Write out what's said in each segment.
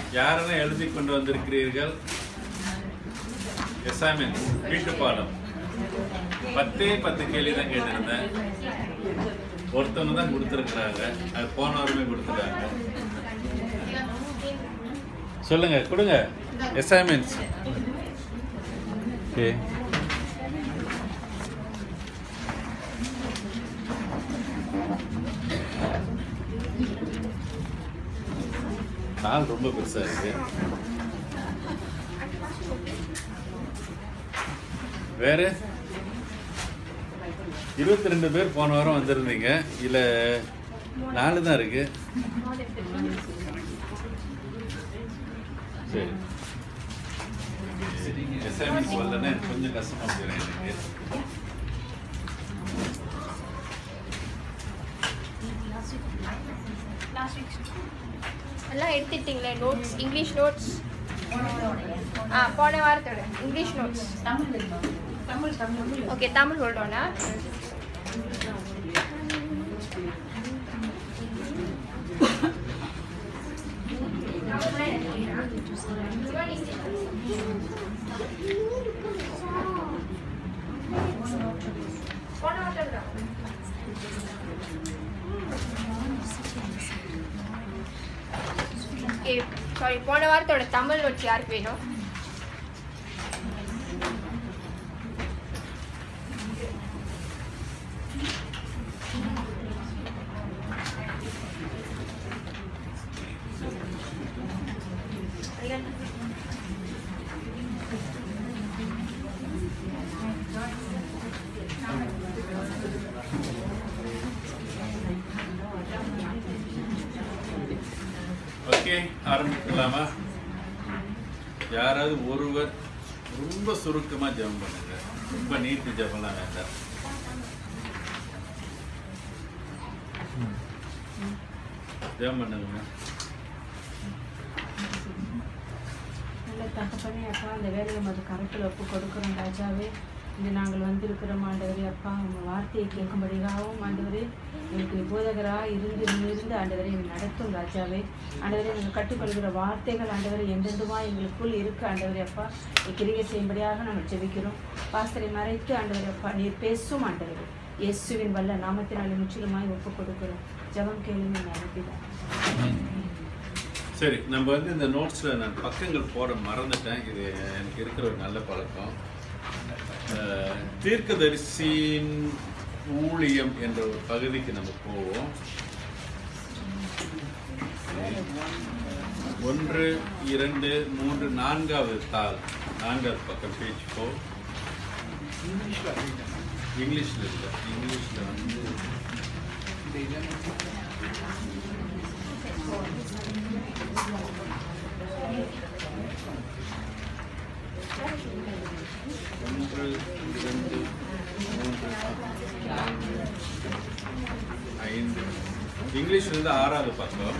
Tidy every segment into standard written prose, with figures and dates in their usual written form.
யாரெல்லாம் எழுதி கொண்டு வந்திருக்கிறீர்கள்? அசைன்மென்ட் வீட்டு பாடம் 10 கேள்வி தான் கேட்டிருந்தேன். ஒருத்தவங்க தான் கொடுத்துருக்குறாங்க. அது போன வாரமே கொடுத்துட்டாங்க. சொல்லுங்க, கொடுங்க அசைன்மெண்ட்ஸ். ஓகே, நாள் ரொம்ப பெருசா இருக்கு. வேற 22 பேர் போன வாரம் வந்திருந்தீங்க. இல்ல 4 தான் இருக்கு. சரி, அசைன்மெண்ட் வரலன்னா கொஞ்சம் கஷ்டமா போயிடும் எனக்கு. எல்லாம் எடுத்துட்டீங்களே நோட்ஸ்? இங்கிலீஷ் நோட்ஸ் போன வாரத்தோட இங்கிலீஷ் நோட்ஸ். ஓகே, தமிழ் ஹோல்டோனா. சாரி, போன வாரத்தோட தமிழ் நோட்ஸ் யாருக்கு வேணும்? ஓகே, ஆரம்பிக்கலாமா? யாராவது ஒருவர் ரொம்ப சுருக்கமா ஜெபம் பண்ணுங்க. ரொம்ப நீட்டு ஜெபம்லாம் வேண்டாம். ஜெபம் பண்ணுங்க. நல்ல தகப்பனே அப்பா, அந்த வேலையை மது கருத்தில் ஒப்பு கொடுக்குறோம் ராஜாவே. இங்கே நாங்கள் வந்திருக்கிறோம் ஆண்டவரே அப்பா, உங்கள் வார்த்தையை கேட்கும்படியாகவும் ஆண்டவரே எங்களுக்கு போதகராக இருந்து ஆண்டவரை நடத்தும் ராஜாவே. ஆண்டவரை நாங்கள் கற்றுக்கொள்கிற வார்த்தைகள் ஆண்டவரை எந்தெந்துமா எங்களுக்குள் இருக்கு ஆண்டவரே அப்பா. கிரியை செய்யும்படியாக நாங்கள் ஜெபிக்கிறோம். பாஸ்தரை மறைத்து ஆண்டவரே அப்பா நீர் பேசும் ஆண்டவரே. இயேசுவின் வல்ல நாமத்தினாலே முற்றிலுமாய் ஒப்பு கொடுக்கிறோம். ஜெபம் கேளுங்க அனுப்பிதான். சரி, நம்ம வந்து இந்த நோட்ஸ்ல நான் பக்கங்கள் போட மறந்துட்டேன். இது எனக்கு இருக்கிற ஒரு நல்ல பழக்கம். தீர்க்கதரிசியின் ஊழியம் என்ற ஒரு பகுதிக்கு நம்ம போவோம். 1, 2, 3, 4வது தாள், 4வது பக்கம் பேஜ் 4. இங்கிலீஷ்ல இல்லை, இங்கிலீஷ்ல வந்து இங்கிலீஷ்ல இருந்து 6வது பக்கம்.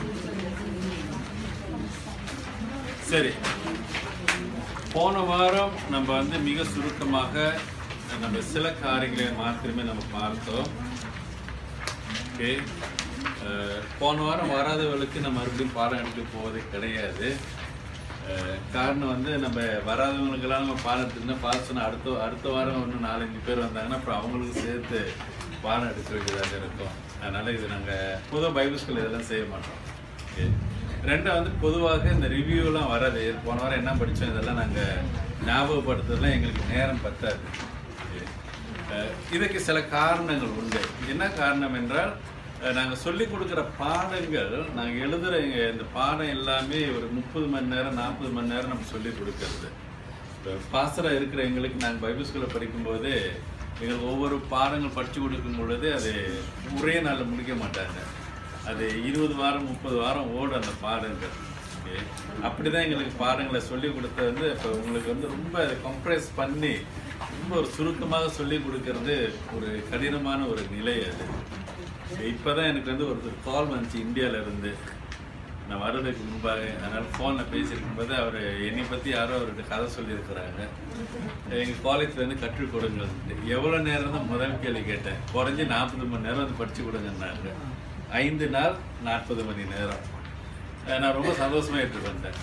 சரி, போன வாரம் நம்ம வந்து மிக சுருக்கமாக நம்ம சில காரியங்களை மாத்திரமே நம்ம பார்த்தோம். ஓகே, போன வாரம் வராதவர்களுக்கு நம்ம மறுபடியும் பாடம் எடுக்க போவதே கிடையாது. காரணம் வந்து நம்ம வராதவங்களுக்கெல்லாம் நம்ம பாடம் எடுத்துன்னா சொன்னால் அடுத்த வாரம் இன்னும் 4-5 பேர் வந்தாங்கன்னா அப்புறம் அவங்களுக்கு சேர்த்து பாடம் எடுக்க வேண்டியதாக இருக்கும். அதனால் இது நாங்கள் பொதுவாக பைபிள் ஸ்கூல் இதெல்லாம் செய்ய மாட்டோம். ஓகே, 2 வந்து பொதுவாக இந்த ரிவ்யூலாம் வராது. போன வாரம் என்ன படித்தோம் இதெல்லாம் நாங்கள் ஞாபகப்படுத்துறதுலாம் எங்களுக்கு நேரம் பத்தாது. இதுக்கு சில காரணங்கள் உண்டு. என்ன காரணம் என்றால், நாங்கள் சொல்லிக் கொடுக்குற பாடங்கள், நாங்கள் எழுதுகிற இந்த பாடம் எல்லாமே ஒரு 30 மணி நேரம் 40 மணி நேரம் நம்ம சொல்லிக் கொடுக்கறது. இப்போ பாஸ்டராக இருக்கிற எங்களுக்கு நாங்கள் பைபிள் ஸ்கூலில் படிக்கும்போது எங்களுக்கு ஒவ்வொரு பாடங்கள் படித்து கொடுக்கும் பொழுது அது ஒரே நாளில் முடிக்க மாட்டாங்க. அது 20 வாரம் 30 வாரம் ஓடும் அந்த பாடங்கள். ஓகே, அப்படி தான் எங்களுக்கு பாடங்களை சொல்லிக் கொடுத்தது வந்து இப்போ உங்களுக்கு வந்து ரொம்ப அதை கம்ப்ரைஸ் பண்ணி ரொம்ப ஒரு சுருக்கமாக சொல்லிக் கொடுக்கறது ஒரு கடினமான ஒரு நிலை. அது இப்போ தான் எனக்கு வந்து ஒரு கால் வந்துச்சு இந்தியாவிலேருந்து, நான் வர்றதுக்கு முன்பாக. அதனால் ஃபோனில் பேசியிருக்கும்போது அவர் என்னை பற்றி யாரோ அவர்கிட்ட கதை சொல்லியிருக்கிறாங்க. எங்கள் காலேஜ்லேருந்து கற்றுக் கொடுங்க. எவ்வளோ நேரம் தான் முதல் கேள்வி கேட்டேன். குறைஞ்சி 40 மணி நேரம் வந்து படித்து கொடுங்கன்னாங்க. 5 நாள் 40 மணி நேரம். நான் ரொம்ப சந்தோஷமாக எடுத்துகிட்டு வந்தேன்.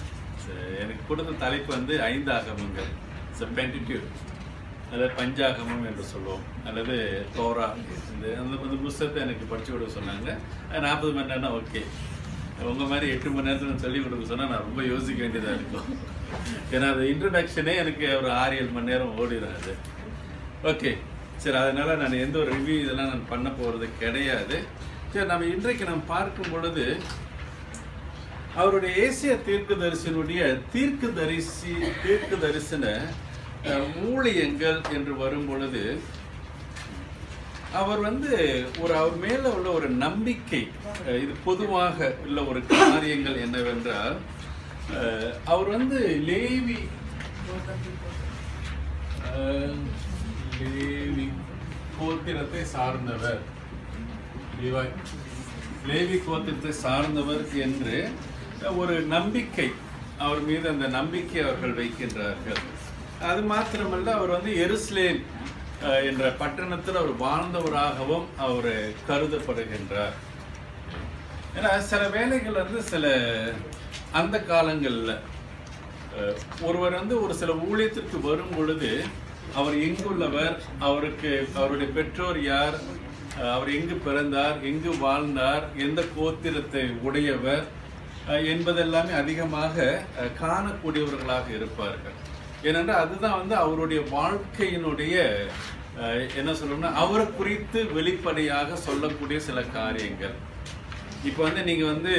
எனக்கு கொடுத்த தலைப்பு வந்து 5 ஆகமங்கள், பென்டிடியூக், அதாவது பஞ்சாகமம் என்று சொல்லுவோம், அல்லது தோரா. அந்த புஸ்தகத்தை எனக்கு படித்து கொடுக்க சொன்னாங்க. 40 மணி நேரம் ஓகே. உங்கள் மாதிரி 8 மணி நேரத்தில் சொல்லிக் கொடுக்க சொன்னால் நான் ரொம்ப யோசிக்க வேண்டியதாக இருக்கும். ஏன்னா அது இன்ட்ரடக்ஷனே எனக்கு ஒரு 6-7 மணி நேரம் ஓடிடாது. ஓகே, சரி, அதனால் நான் எந்த ஒரு ரிவ்யூ இதெல்லாம் நான் பண்ண போகிறது கிடையாது. சரி, நம்ம இன்றைக்கு நம்ம பார்க்கும் பொழுது அவருடைய ஏசியா தீர்க்கதரிசனுடைய தீர்க்க தரிசன ஊழியங்கள் என்று வரும் பொழுது அவர் வந்து அவர் மேல உள்ள ஒரு நம்பிக்கை, இது பொதுவாக உள்ள ஒரு காரியங்கள் என்னவென்றால், அவர் வந்து லேவி கோத்திரத்தை சார்ந்தவர், லேவி கோத்திரத்தை சார்ந்தவர் என்று ஒரு நம்பிக்கை அவர் மீது, அந்த நம்பிக்கை அவர்கள் வைக்கின்றார்கள். அது மாத்திரமல்ல, அவர் வந்து எருசலேம் என்ற பட்டணத்தில் அவர் வாழ்ந்தவராகவும் அவர் கருதப்படுகின்றார். ஏன்னா சில வேளைகள் வந்து சில அந்த காலங்களில் ஒருவர் வந்து ஒரு சில ஊழியத்திற்கு வரும் பொழுது அவர் எங்குள்ளவர், அவருடைய பெற்றோர் யார், அவர் எங்கு பிறந்தார், எங்கு வாழ்ந்தார், எந்த கோத்திரத்தை உடையவர் என்பதெல்லாமே அதிகமாக காணக்கூடியவர்களாக இருப்பார்கள். ஏனென்றால் அதுதான் வந்து அவருடைய வாழ்க்கையினுடைய என்ன சொல்லணும்னா அவரை குறித்து வெளிப்படையாக சொல்லக்கூடிய சில காரியங்கள். இப்போ வந்து நீங்கள் வந்து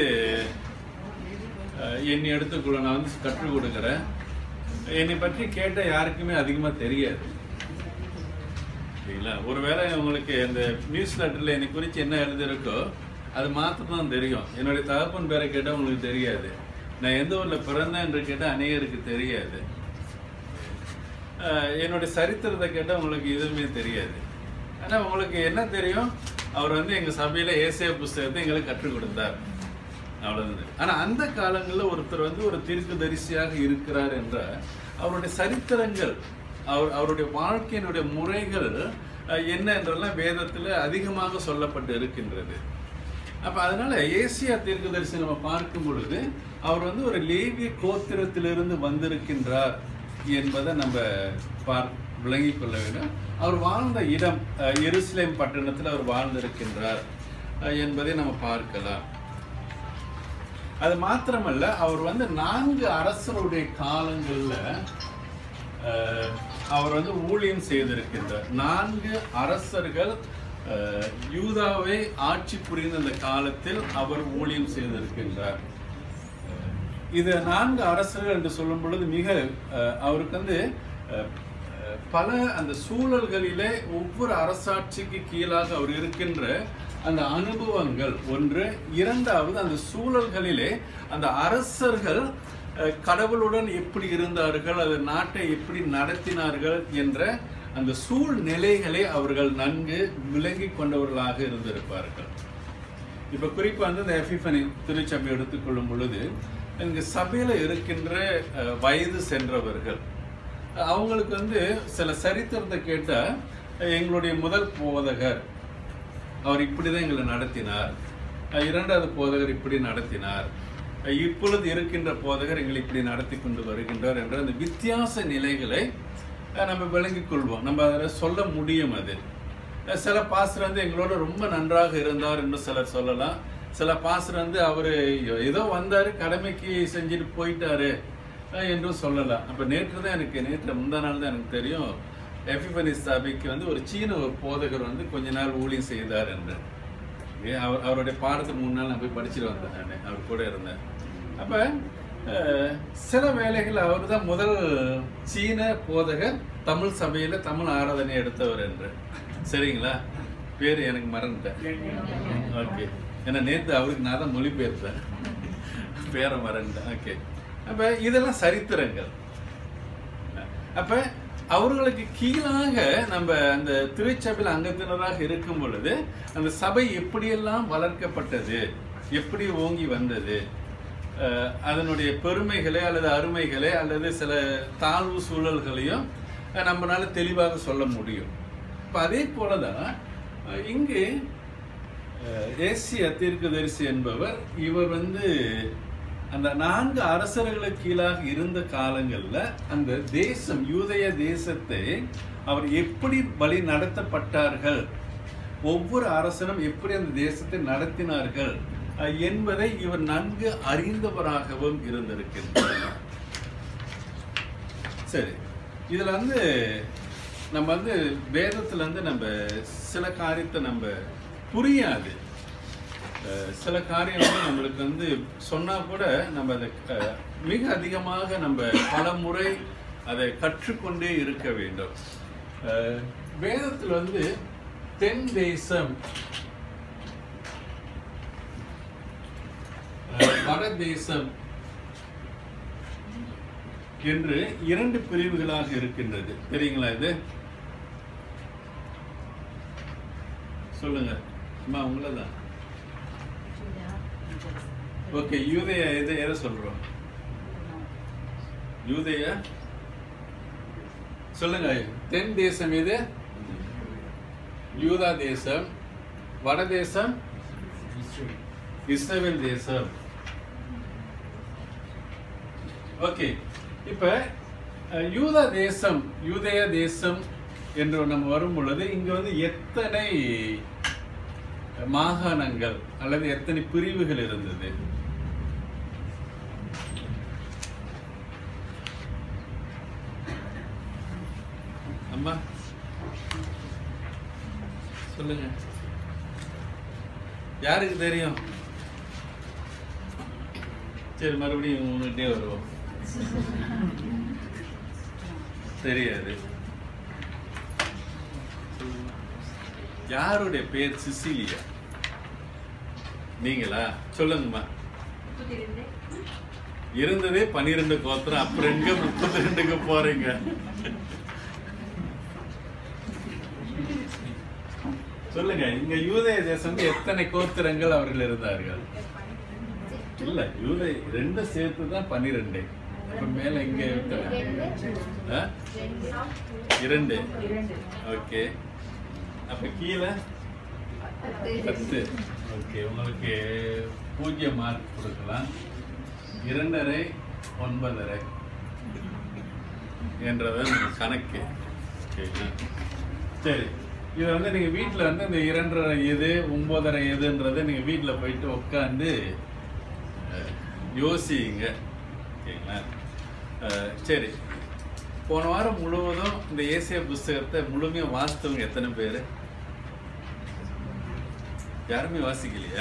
என்னை எடுத்துக்கொள்ள, நான் வந்து கற்றுக் கொடுக்குறேன், என்னை பற்றி கேட்ட யாருக்குமே அதிகமாக தெரியாது, சரிங்களா? ஒருவேளை உங்களுக்கு இந்த நியூஸ் லெட்டரில் என்னை குறித்து என்ன எழுதியிருக்கோ அது மாத்திரம் தெரியும். என்னுடைய தகப்பன் பேரை கேட்டால் உங்களுக்கு தெரியாது. நான் எந்த ஊரில் பிறந்தேன் என்று கேட்டால் அநேகருக்கு தெரியாது. என்னுடைய சரித்திரத்தை கேட்டால் உங்களுக்கு எதுவுமே தெரியாது. ஆனால் உங்களுக்கு என்ன தெரியும், அவர் வந்து எங்கள் சபையில் ஏசியா புஸ்தகத்தை எங்களுக்கு கற்றுக் கொடுத்தார், அவ்வளோதான். ஆனால் அந்த காலங்களில் ஒருத்தர் வந்து ஒரு தீர்க்கதரிசியாக இருக்கிறார் என்றால் அவருடைய சரித்திரங்கள், அவருடைய வாழ்க்கையினுடைய முறைகள் என்ன என்றெல்லாம் வேதத்தில் அதிகமாக சொல்லப்பட்டு இருக்கின்றது. அப்போ அதனால ஏசியா தீர்க்கதரிசி நம்ம பார்க்கும் பொழுது அவர் வந்து ஒரு லேவிய கோத்திரத்திலிருந்து வந்திருக்கின்றார் என்பதை நம்ம விளங்கிக் கொள்ள வேண்டும். அவர் வாழ்ந்த இடம் எருசலேம் பட்டணத்தில் அவர் வாழ்ந்திருக்கின்றார் என்பதை நம்ம பார்க்கலாம். அது மாத்திரமல்ல, அவர் வந்து 4 அரசருடைய காலங்களில் அவர் வந்து ஊழியம் செய்திருக்கின்றார். 4 அரசர்கள் யூதாவை ஆட்சி புரிந்த அந்த காலத்தில் அவர் ஊழியம் செய்திருக்கின்றார். இது 4 அரசர்கள் என்று சொல்லும் பொழுது மிக அவருக்கு வந்து பல அந்த சூழல்களிலே ஒவ்வொரு அரசாட்சிக்கு கீழாக அவர் இருக்கின்ற அந்த அனுபவங்கள் ஒன்று. இரண்டாவது, அந்த சூழல்களிலே அந்த அரசர்கள் கடவுளுடன் எப்படி இருந்தார்கள், அது நாட்டை எப்படி நடத்தினார்கள் என்ற அந்த சூழ்நிலைகளை அவர்கள் நன்கு விளங்கி கொண்டவர்களாக இருந்திருப்பார்கள். இப்போ குறிப்பாக வந்து இந்த எபிஃபனி திருச்சபை எடுத்துக்கொள்ளும் பொழுது இங்கே சபையில் இருக்கின்ற வயது சென்றவர்கள் அவங்களுக்கு வந்து சில சரித்திரத்தை கேட்டால், எங்களுடைய முதல் போதகர் அவர் இப்படி தான் எங்களை நடத்தினார், 2வது போதகர் இப்படி நடத்தினார், இப்பொழுது இருக்கின்ற போதகர் எங்களை இப்படி நடத்தி கொண்டு வருகின்றார் என்ற அந்த வித்தியாச நிலைகளை நம்ம விளங்கிக் கொள்வோம், நம்ம அதில் சொல்ல முடியும். அது சில பாஸ்டர் வந்து எங்களோட ரொம்ப நன்றாக இருந்தார் என்று சிலர் சொல்லலாம். சில பாஸ்டர் வந்து அவர் ஏதோ வந்தார், கடமைக்கு செஞ்சுட்டு போயிட்டாரு என்றும் சொல்லலாம். அப்போ நேற்று முந்தா நாள் தான் எனக்கு தெரியும், எபிஃபனி சபைக்கு வந்து ஒரு சீன போதகர் வந்து கொஞ்ச நாள் ஊழியம் செய்தார் என்று. அவருடைய பாடத்துக்கு 3 நாள் நான் போய் படிச்சுட்டு வந்தேன், நான் அவர் கூட இருந்தேன். அப்போ சில வேளைகள் அவர் தான் முதல் சீன போதகர் தமிழ் சபையில் தமிழ் ஆராதனை எடுத்தவர் என்று. சரிங்களா? பேர் எனக்கு மறந்துட்டேன். ஓகே, ஏன்னா நேற்று அவருக்கு நான் தான் மொழிபெயர்த்தேன், பேரை மறந்துட்டேன். ஓகே, அப்போ இதெல்லாம் சரித்திரங்கள். அப்போ அவர்களுக்கு கீழாக நம்ம அந்த திருச்சபையில் அங்கத்தினராக இருக்கும் பொழுது அந்த சபை எப்படியெல்லாம் வளர்க்கப்பட்டது, எப்படி ஓங்கி வந்தது, அதனுடைய பெருமைகளை அல்லது அருமைகளை அல்லது சில தாழ்வு சூழல்களையும் நம்மளால தெளிவாக சொல்ல முடியும். இப்போ அதே போலதான் இங்கு ஏசியா தீர்க்கதரிசி என்பவர், இவர் வந்து அந்த 4 அரசர்களுக்கு கீழாக இருந்த காலங்கள்ல அந்த தேசம், யூதேய தேசத்தை அவர் எப்படி வழி நடத்தப்பட்டார்கள், ஒவ்வொரு அரசனும் எப்படி அந்த தேசத்தை நடத்தினார்கள் என்பதை இவர் நன்கு அறிந்தவராகவும் இருந்திருக்கின்றார். சரி, இதுல வந்து நம்ம வந்து வேதத்துல வந்து நம்ம சில காரியத்தை நம்ம புரியாது, சில காரியம் வந்து நம்மளுக்கு வந்து சொன்னா கூட நம்ம அதை மிக அதிகமாக நம்ம பல முறை அதை கற்றுக்கொண்டே இருக்க வேண்டும். வேதத்தில் வந்து தென் தேசம், வட தேசம் என்று 2 பிரிவுகளாக இருக்கின்றது. தெரியுங்களா? இது சொல்லுங்க அம்மா, உங்களதான். ஓகே, யூதேய எதை சொல்றோம்? யூதேய சொல்லுங்க. தென் தேசம் எது? யூதா தேசம். வட தேசம் இஸ்ரவேல் தேசம். ஓகே, இப்ப யூதா தேசம், யூதேய தேசம் என்று நம்ம வரும் பொழுது இங்க வந்து எத்தனை மாகாணங்கள் அல்லது எத்தனை பிரிவுகள் இருந்தது? அம்மா சொல்லுங்க, யாருக்கு தெரியும்? சரி, மறுபடியும் உங்ககிட்டே வருவோம். தெரியாது. யாருடைய பேர் சிசிலியா? நீங்களா? சொல்லுங்கம்மா. இருந்ததே 12 கோத்திரம், அப்புறம் எங்க 32க்கு போறீங்க? சொல்லுங்க. இங்க யூதேய தேசம் எத்தனை கோத்திரங்கள் அவர்கள் இருந்தார்கள்? இல்ல, யூதே 2 சேர்த்துதான் 12. அப்ப மேல எங்க 2. ஓகே, அப்ப கீழே 10. ஓகே, உங்களுக்கு 0 மார்க் கொடுக்கலாம். 2.5 9.5 என்றதான் கணக்கு. சரி, இதை வந்து நீங்க வீட்டுல வந்து இந்த 2.5 எது 9.5 எதுன்றதை நீங்க வீட்டுல போயிட்டு உட்காந்து யோசிங்க. ஓகேங்களா? சரி, போன வாரம் முழுவதும் இந்த ஏசியா புஸ்தகத்தை முழுமையா வாசித்தவங்க எத்தனை பேரு? யாருமே வாசிக்கலையா?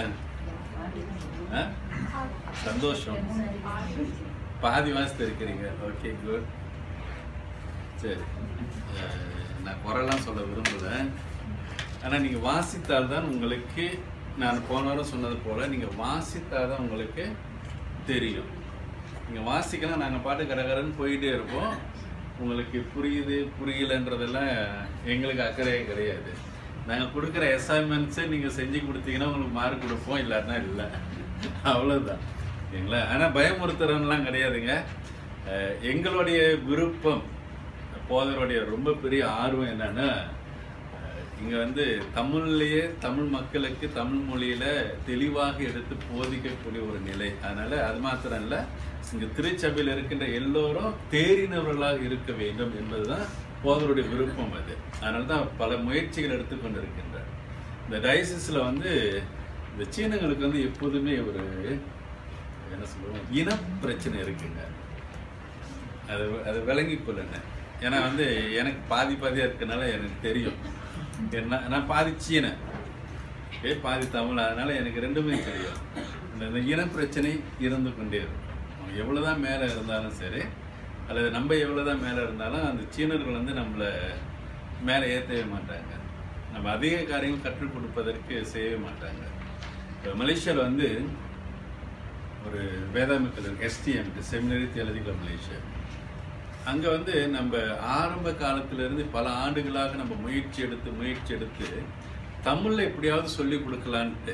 சந்தோஷம், பாதி வாசித்து இருக்கிறீங்க. Okay, good. சரி, நான் குறைலாம் சொல்ல விரும்பல, ஆனா நீங்க வாசித்தால்தான் உங்களுக்கு, நான் போன வாரம் சொன்னது போல, நீங்க வாசித்தால்தான் உங்களுக்கு தெரியும். நீங்க வாசிக்கலாம், நாங்க பாட்டு கடகரன்னு போயிட்டே இருப்போம். உங்களுக்கு புரியுது புரியலன்றதெல்லாம் எங்களுக்கு அக்கறையே கிடையாது. நாங்கள் கொடுக்குற அசைன்மெண்ட்ஸை நீங்கள் செஞ்சு கொடுத்தீங்கன்னா உங்களுக்கு மார்க் கொடுப்போம், இல்லாட்டினா இல்லை, அவ்வளோதான். சரிங்களா? ஆனால் பயமுறுத்துறதுலாம் கிடையாதுங்க. எங்களுடைய விருப்பம், போதருடைய ரொம்ப பெரிய ஆர்வம் என்னன்னா, இங்கே வந்து தமிழ்லேயே தமிழ் மக்களுக்கு தமிழ் மொழியில் தெளிவாக எடுத்து போதிக்கக்கூடிய ஒரு நிலை. அதனால் அது மாத்திரம் இல்லை, இங்கே திருச்சபையில் இருக்கின்ற எல்லோரும் தேறினவர்களாக இருக்க வேண்டும் என்பதுதான் போதருடைய விருப்பம். அது அதனால தான் பல முயற்சிகள் எடுத்துக்கொண்டு இருக்கின்றார். இந்த டயசிஸில் வந்து இந்த சீனங்களுக்கு வந்து எப்போதுமே ஒரு என்ன சொல்லுவோம், இன பிரச்சனை இருக்குங்க. அது விளங்கி கொள்ளுங்க. ஏன்னா வந்து எனக்கு பாதியாக இருக்கனால எனக்கு தெரியும். என்ன, நான் பாதி சீன, பாதி தமிழ், அதனால எனக்கு ரெண்டுமே தெரியும். இந்த இன பிரச்சனை இருந்து கொண்டே இருக்கும். எவ்வளோதான் மேலே இருந்தாலும் சரி, அல்லது நம்ம எவ்வளோதான் மேலே இருந்தாலும் அந்த சீனர்கள் வந்து நம்மளை மேலே ஏற்றவே மாட்டாங்க. நம்ம அதிக காரியங்கள் கற்றுக் கொடுப்பதற்கு செய்யவே மாட்டாங்க. இப்போ மலேசியாவில் வந்து ஒரு வேதாமிக்கல் STM, செமினரி தியாலஜிக்கல் மலேசியா, அங்கே வந்து நம்ம ஆரம்ப காலத்திலேருந்து பல ஆண்டுகளாக நம்ம முயற்சி எடுத்து தமிழில் எப்படியாவது சொல்லி கொடுக்கலான்ட்டு.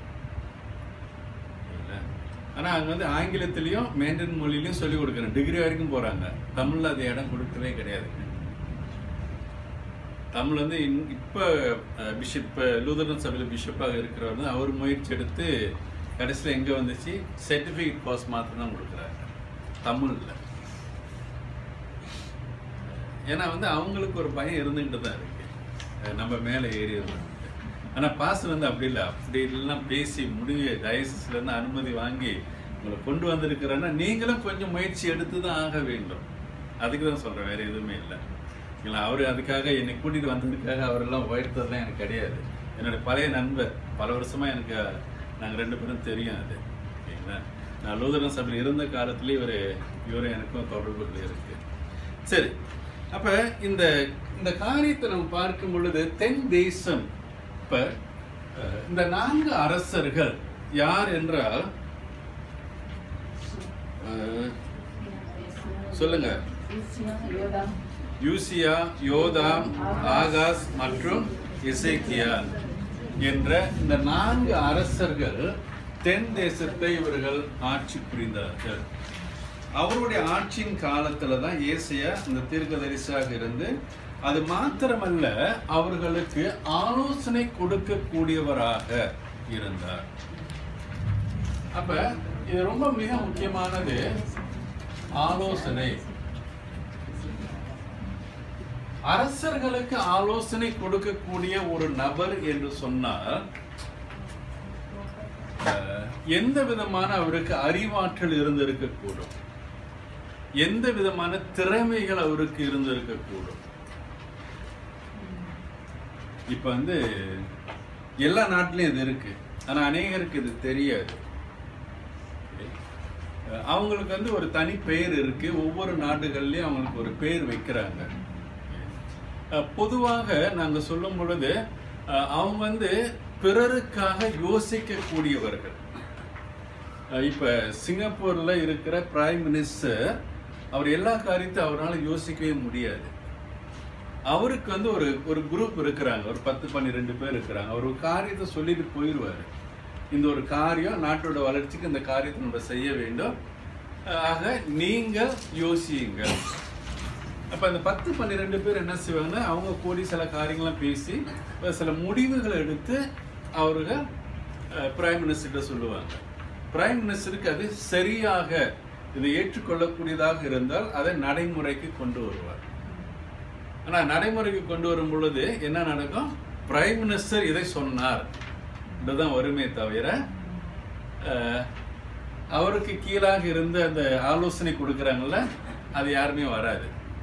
ஆனால் அங்கே வந்து ஆங்கிலத்திலையும் மேண்டரின் மொழியிலையும் சொல்லிக் கொடுக்குறேன். டிகிரி வரைக்கும் போகிறாங்க. தமிழில் அது இடம் கொடுக்கவே கிடையாதுங்க. தமிழ் வந்து இப்போ லூதரன் சபையில் பிஷப்பாக இருக்கிறவர் தான் அவர் முயற்சி எடுத்து கடைசியில் எங்கே வந்துச்சு, சர்டிஃபிகேட் கோர்ஸ் மாத்திரம் தான் கொடுக்குறாங்க, தமிழில். ஏன்னா அவங்களுக்கு ஒரு பயம் இருந்துகிட்டு தான் இருக்கு, நம்ம மேலே ஏறி இருந்தாங்க. ஆனால் பாஸ்டர் அப்படி இல்லை, அப்படி இல்லைன்னா பேசி முடிவு டயசிஸ்லேருந்து அனுமதி வாங்கி உங்களை கொண்டு வந்திருக்கிறேன்னா நீங்களும் கொஞ்சம் முயற்சி எடுத்து தான் ஆக வேண்டும். அதுக்கு தான் சொல்கிறேன், வேறு எதுவுமே இல்லை. இல்லை அவர் அதுக்காக என்னை கூட்டிகிட்டு வந்ததுக்காக அவரெல்லாம் உயர்த்ததெல்லாம் எனக்கு கிடையாது. என்னுடைய பழைய நண்பர், பல வருஷமாக எனக்கு நாங்கள் 2 பேரும் தெரியும். அது ஓகேங்களா, நான் லூதரன் சபையில் இருந்த காலத்துலேயே இவரும் எனக்கும் தொடர்புகள் இருக்கு. சரி, அப்போ இந்த காரியத்தை நம்ம பார்க்கும் பொழுது தென் தேசம், இப்போ இந்த 4 அரசர்கள் யார் என்றால் சொல்லுங்க, யூசியா, யோதாம், ஆகாஸ் மற்றும் எசேக்கியா என்ற இந்த 4 அரசர்கள் தென் தேசத்தை இவர்கள் ஆட்சி புரிந்தார்கள். அவருடைய ஆட்சியின் காலத்துல தான் ஏசாயா இந்த தீர்க்கதரிசியாக இருந்து, அது மாத்திரமல்ல அவர்களுக்கு ஆலோசனை கொடுக்கக்கூடியவராக இருந்தார். அப்ப இது ரொம்ப மிக முக்கியமானது, ஆலோசனை. அரசர்களுக்கு ஆலோசனை கொடுக்கக்கூடிய ஒரு நபர் என்று சொன்னால் எந்த விதமான அவருக்கு அறிவாற்றல் இருந்திருக்கக்கூடும், எந்த விதமான திறமைகள் அவருக்கு இருந்திருக்கக்கூடும். இப்ப எல்லா நாட்டிலையும் இது இருக்கு, ஆனா அநேகருக்கு இது தெரியாது. அவங்களுக்கு ஒரு தனி பெயர் இருக்கு, ஒவ்வொரு நாடுகள்லயும் அவங்களுக்கு ஒரு பெயர் வைக்கிறாங்க. பொதுவாக நாங்க சொல்லும் பொழுது அவங்க பிறருக்காக யோசிக்க கூடியவர்கள். இப்ப சிங்கப்பூர்ல இருக்கிற பிரைம் மினிஸ்டர், அவர் எல்லா காரியத்தையும் அவரால் யோசிக்கவே முடியாது. அவருக்கு ஒரு குரூப் இருக்கிறாங்க, ஒரு 10-12 பேர் இருக்கிறாங்க. அவர் ஒரு காரியத்தை சொல்லிட்டு போயிடுவாரு, இந்த ஒரு காரியம் நாட்டோட வளர்ச்சிக்கு இந்த காரியத்தை நம்ம செய்ய வேண்டும், ஆக நீங்கள் யோசியுங்க. அப்ப அந்த 10-12 பேர் என்ன செய்வாங்கன்னா, அவங்க கூடி சில காரியங்கள்லாம் பேசி சில முடிவுகளை எடுத்து அவர்கள் பிரைம் மினிஸ்டர்கிட்ட சொல்லுவாங்க. பிரைம் மினிஸ்டருக்கு அது சரியாக இதை ஏற்றுக்கொள்ளக்கூடியதாக இருந்தால் அதை நடைமுறைக்கு கொண்டு வருவார். ஆனா நடைமுறைக்கு கொண்டு வரும் பொழுது என்ன நடக்கும், பிரைம் மினிஸ்டர் இதை சொன்னார் இதுதான் வருமே தவிர அவருக்கு கீழாக இருந்து அந்த ஆலோசனை கொடுக்குறாங்கல்ல, அது யாருமே வராது.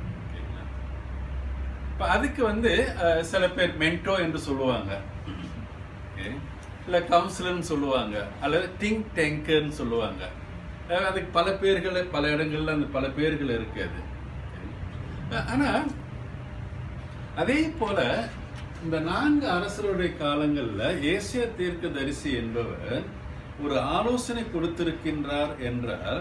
இப்போ அதுக்கு சில பேர் மென்டோ என்று சொல்லுவாங்க, இல்லை கவுன்சிலர்னு சொல்லுவாங்க, அல்லது திங்க் டேங்கர்னு சொல்லுவாங்க. அதுக்கு பல பேர்கள், பல இடங்கள்ல அந்த பல பேர்கள் இருக்காது. ஆனா அதே போல இந்த 4 அரசருடைய காலங்கள்ல ஏசியா தீர்க்கதரிசி என்பவர் ஒரு ஆலோசனை கொடுத்திருக்கின்றார் என்றால்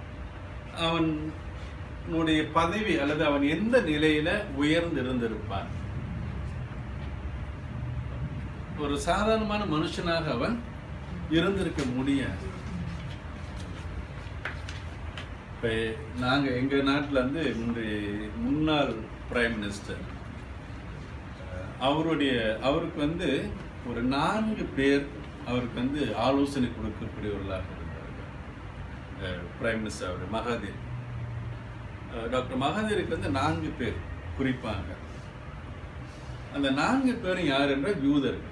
அவனுடைய பதவி அல்லது அவன் எந்த நிலையில உயர்ந்து இருந்திருப்பான். ஒரு சாதாரணமான மனுஷனாக அவன் இருந்திருக்க முடியாது. இப்ப நாங்க எங்க நாட்டுல முன்னாள் பிரைம் மினிஸ்டர் அவருக்கு ஒரு 4 பேர் அவருக்கு ஆலோசனை கொடுக்கக்கூடியவர்களாக இருந்தார்கள். பிரைம் மினிஸ்டர் அவர் மகாதீர், டாக்டர் மகாதீருக்கு 4 பேர் குறிப்பாங்க. அந்த 4 பேரும் யார் என்றால் யூதர்கள்.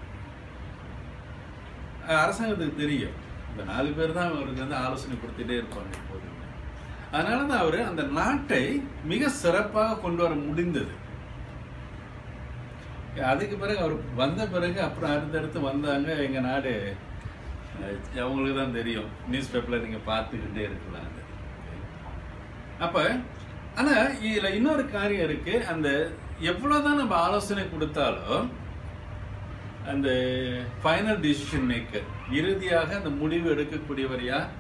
அரசாங்கத்துக்கு தெரியும் இந்த 4 பேர் தான் அவருக்கு ஆலோசனை கொடுத்துட்டே இருப்பாங்க எப்போதுமே. அதனாலதான் அவரு அந்த நாட்டை மிக சிறப்பாக கொண்டு வர முடிந்தது. அதுக்கு பிறகு அவர் வந்த பிறகு அப்புறம் அடுத்தடுத்து வந்தாங்க. எங்க நாடு அவங்களுக்கு தான் தெரியும், நியூஸ் பேப்பர்ல நீங்க பார்த்துக்கிட்டே இருக்கலாம். அப்ப ஆனா இதுல இன்னொரு காரியம் இருக்கு, அந்த எவ்வளவுதான் நம்ம ஆலோசனை கொடுத்தாலும் அந்த ஃபைனல் டிசிஷன் மேக்கர், இறுதியாக அந்த முடிவு எடுக்கக்கூடியவர் யார்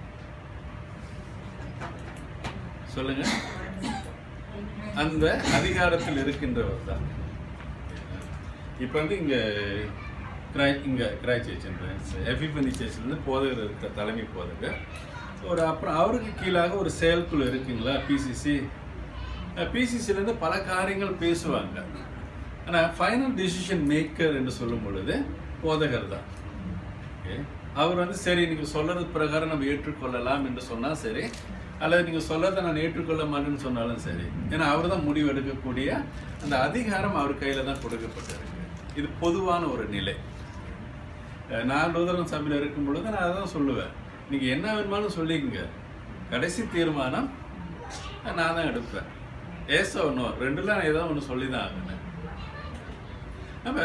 சொல்லுங்க? அந்த அதிகாரத்தில் இருக்கின்றவர் தான். இப்ப இங்க கிராய் சேர்ச் எஃபிபனி சேர்ச்சிலிருந்து போதகர் இருக்கிற தலைமை போதகர் அப்புறம் அவருக்கு கீழாக ஒரு செயற்குழு இருக்குங்களா, பிசிசி. பிசிசிலேருந்து பல காரியங்கள் பேசுவாங்க. ஆனால் ஃபைனல் டிசிஷன் மேக்கர் என்று சொல்லும் பொழுது போதகர் தான். அவர் வந்து சரி நீங்கள் சொல்றது பிரகாரம் நம்ம ஏற்றுக்கொள்ளலாம் என்று சொன்னால் சரி, அல்லது நீங்கள் சொல்றதை நான் ஏற்றுக்கொள்ள மாட்டேன்னு சொன்னாலும் சரி. ஏன்னா அவர் தான் முடிவு எடுக்கக்கூடிய அந்த அதிகாரம் அவர் கையில் தான் கொடுக்கப்பட்டிருக்கு. இது பொதுவான ஒரு நிலை. நான் லூதரன் சபையில் இருக்கும் பொழுது நான் அதான் சொல்லுவேன், நீங்கள் என்ன வேணுமானு சொல்லிக்கங்க, கடைசி தீர்மானம் நான் தான் எடுப்பேன். ஏசோ ஒன்றும் ரெண்டுல நான் ஏதோ ஒன்று சொல்லி தான் ஆகுனேன். அப்போ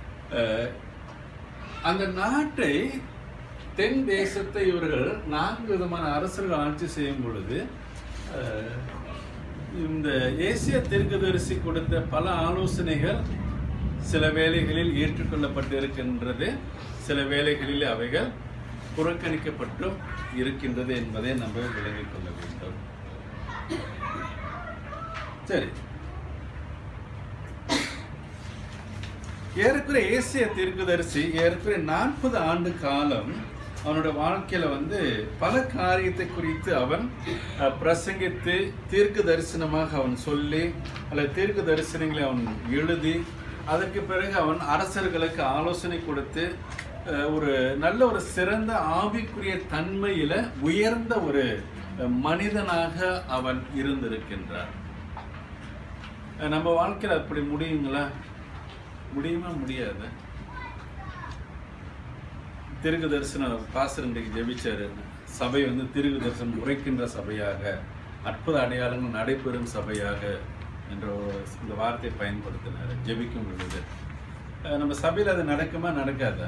அந்த நாட்டை, தென் தேசத்தை இவர்கள் 4 விதமான அரசர்கள் ஆட்சி செய்யும் பொழுது இந்த ஏசியா தீர்க்கதரிசி கொடுத்த பல ஆலோசனைகள் சில வேளைகளில் ஏற்றுக்கொள்ளப்பட்டு இருக்கின்றது, சில வேளைகளில் அவைகள் புறக்கணிக்கப்பட்டும் இருக்கின்றது என்பதை நம்ம விளங்கிக் கொள்ள வேண்டும். சரி, ஏறக்குறைய ஏசியா தீர்க்கதரிசி ஏறக்குறைய 40 ஆண்டு காலம் அவனோட வாழ்க்கையில வந்து பல காரியத்தை குறித்து அவன் பிரசங்கித்து தீர்க்க தரிசனமாக அவன் சொல்லி அல்லது தீர்க்க தரிசனங்களை அவன் எழுதி அதற்கு பிறகு அவன் அரசர்களுக்கு ஆலோசனை கொடுத்து ஒரு நல்ல ஒரு சிறந்த ஆவிக்குரிய தன்மையில உயர்ந்த ஒரு மனிதனாக அவன் இருந்திருக்கின்றான். நம்ம வாழ்க்கையில் அப்படி முடியுங்களா? முடியுமா? முடியாது. தீர்க்க தரிசனம் பாஸ்டர் இன்றைக்கு ஜெபிச்சாரு, சபை வந்து தீர்க்க தரிசனம் உரைக்கின்ற சபையாக, அற்புத அடையாளங்கள் நடைபெறும் சபையாக என்ற இந்த வார்த்தையை பயன்படுத்தினார் ஜெபிக்கும் பொழுது. நம்ம சபையில் அது நடக்குமா நடக்காதா?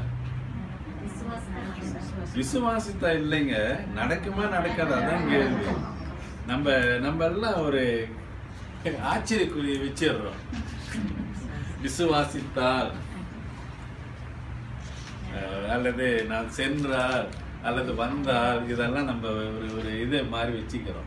விசுவாசித்தா இல்லைங்க, நடக்குமா நடக்காதா? அதான் கேள்வி. நம்ம எல்லாம் ஒரு ஆச்சரியக்குரிய வச்சிடுறோம். விசுவாசித்தால் அல்லது நான் சென்றால் அல்லது வந்தால் இதெல்லாம் நம்ம ஒரு இதை மாறி வச்சுக்கிறோம்.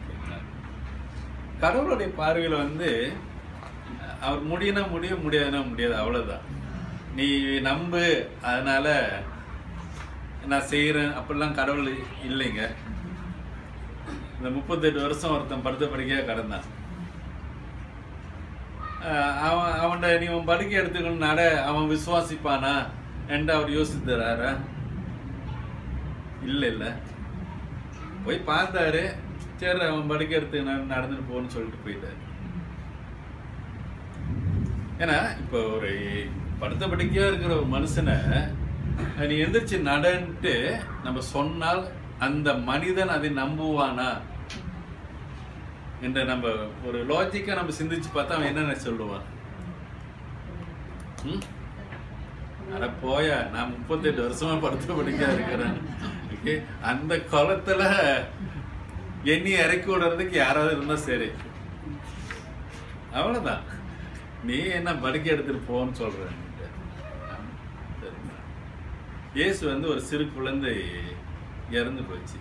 கடவுளுடைய பார்வையில் வந்து அவர் முடியினா முடியும், முடியாதுன்னா முடியாது, அவ்வளோதான். நீ நம்பு, அதனால நான் செய்கிறேன் அப்படிலாம் கடவுள் இல்லைங்க. இந்த 38 வருஷம் ஒருத்தன் படுத்த படுக்கையாக கடந்தான். அவன்கிட்ட நீ அவன் படுக்கை எடுத்துக்கணும் நட, அவன் விசுவாசிப்பானா என்று அவர் யோசித்தாரா? இல்லை, போய் பார்த்தாரு, சரி அவன் படுக்கை எடுத்து நடந்துட்டு போன்னு சொல்லிட்டு போயிட்டாரு. ஏன்னா இப்போ ஒரு படுத்த படுக்கையா இருக்கிற ஒரு மனுஷனை நீ எந்திரிச்சு நடன்ட்டு நம்ம சொன்னால் அந்த மனிதன் அதை நம்புவானா என்ற நம்ம ஒரு லாஜிக்கா நம்ம சிந்திச்சு பார்த்தா அவன் என்னென்ன சொல்லுவான்? அட போயா, நான் 38 வருஷமா படுத்த படுக்கையா இருக்கிறேன், அந்த குளத்துல எண்ணி இறக்கி விடுறதுக்கு யாராவது இருந்தா சரி, அவ்வளவுதான். நீ என்ன படுக்கை எடுத்துட்டு போன்னு சொல்ற? இயேசு வந்து ஒரு சிறு குழந்தை இறந்து போச்சு.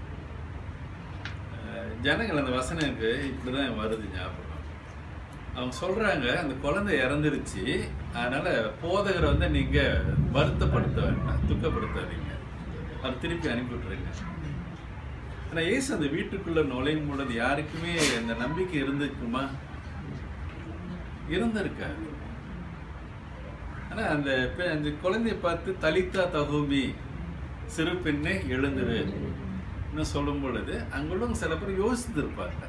ஜனங்கள் அந்த வசனத்துக்கு இப்படிதான் வருது ஞாபகம். அவங்க சொல்றாங்க அந்த குழந்தை இறந்துருச்சு, அதனால போதகரை வந்து நீங்க வருத்தப்படுத்த வேண்டாம், துக்கப்படுத்தாதீங்க, அவர் திருப்பி அனுப்பி விட்டுருங்க. ஆனா இயேசு அந்த வீட்டுக்குள்ள நுழையும் பொழுது யாருக்குமே அந்த நம்பிக்கை இருந்துக்குமா? இருந்திருக்காரு. ஆனா அந்த குழந்தைய பார்த்து தலித்தா தகுமி, சிறு பெண்ணை எழுந்துரு சொல்லும் பொழுது அங்குள்ள சில பேர் யோசித்திருப்பாங்க,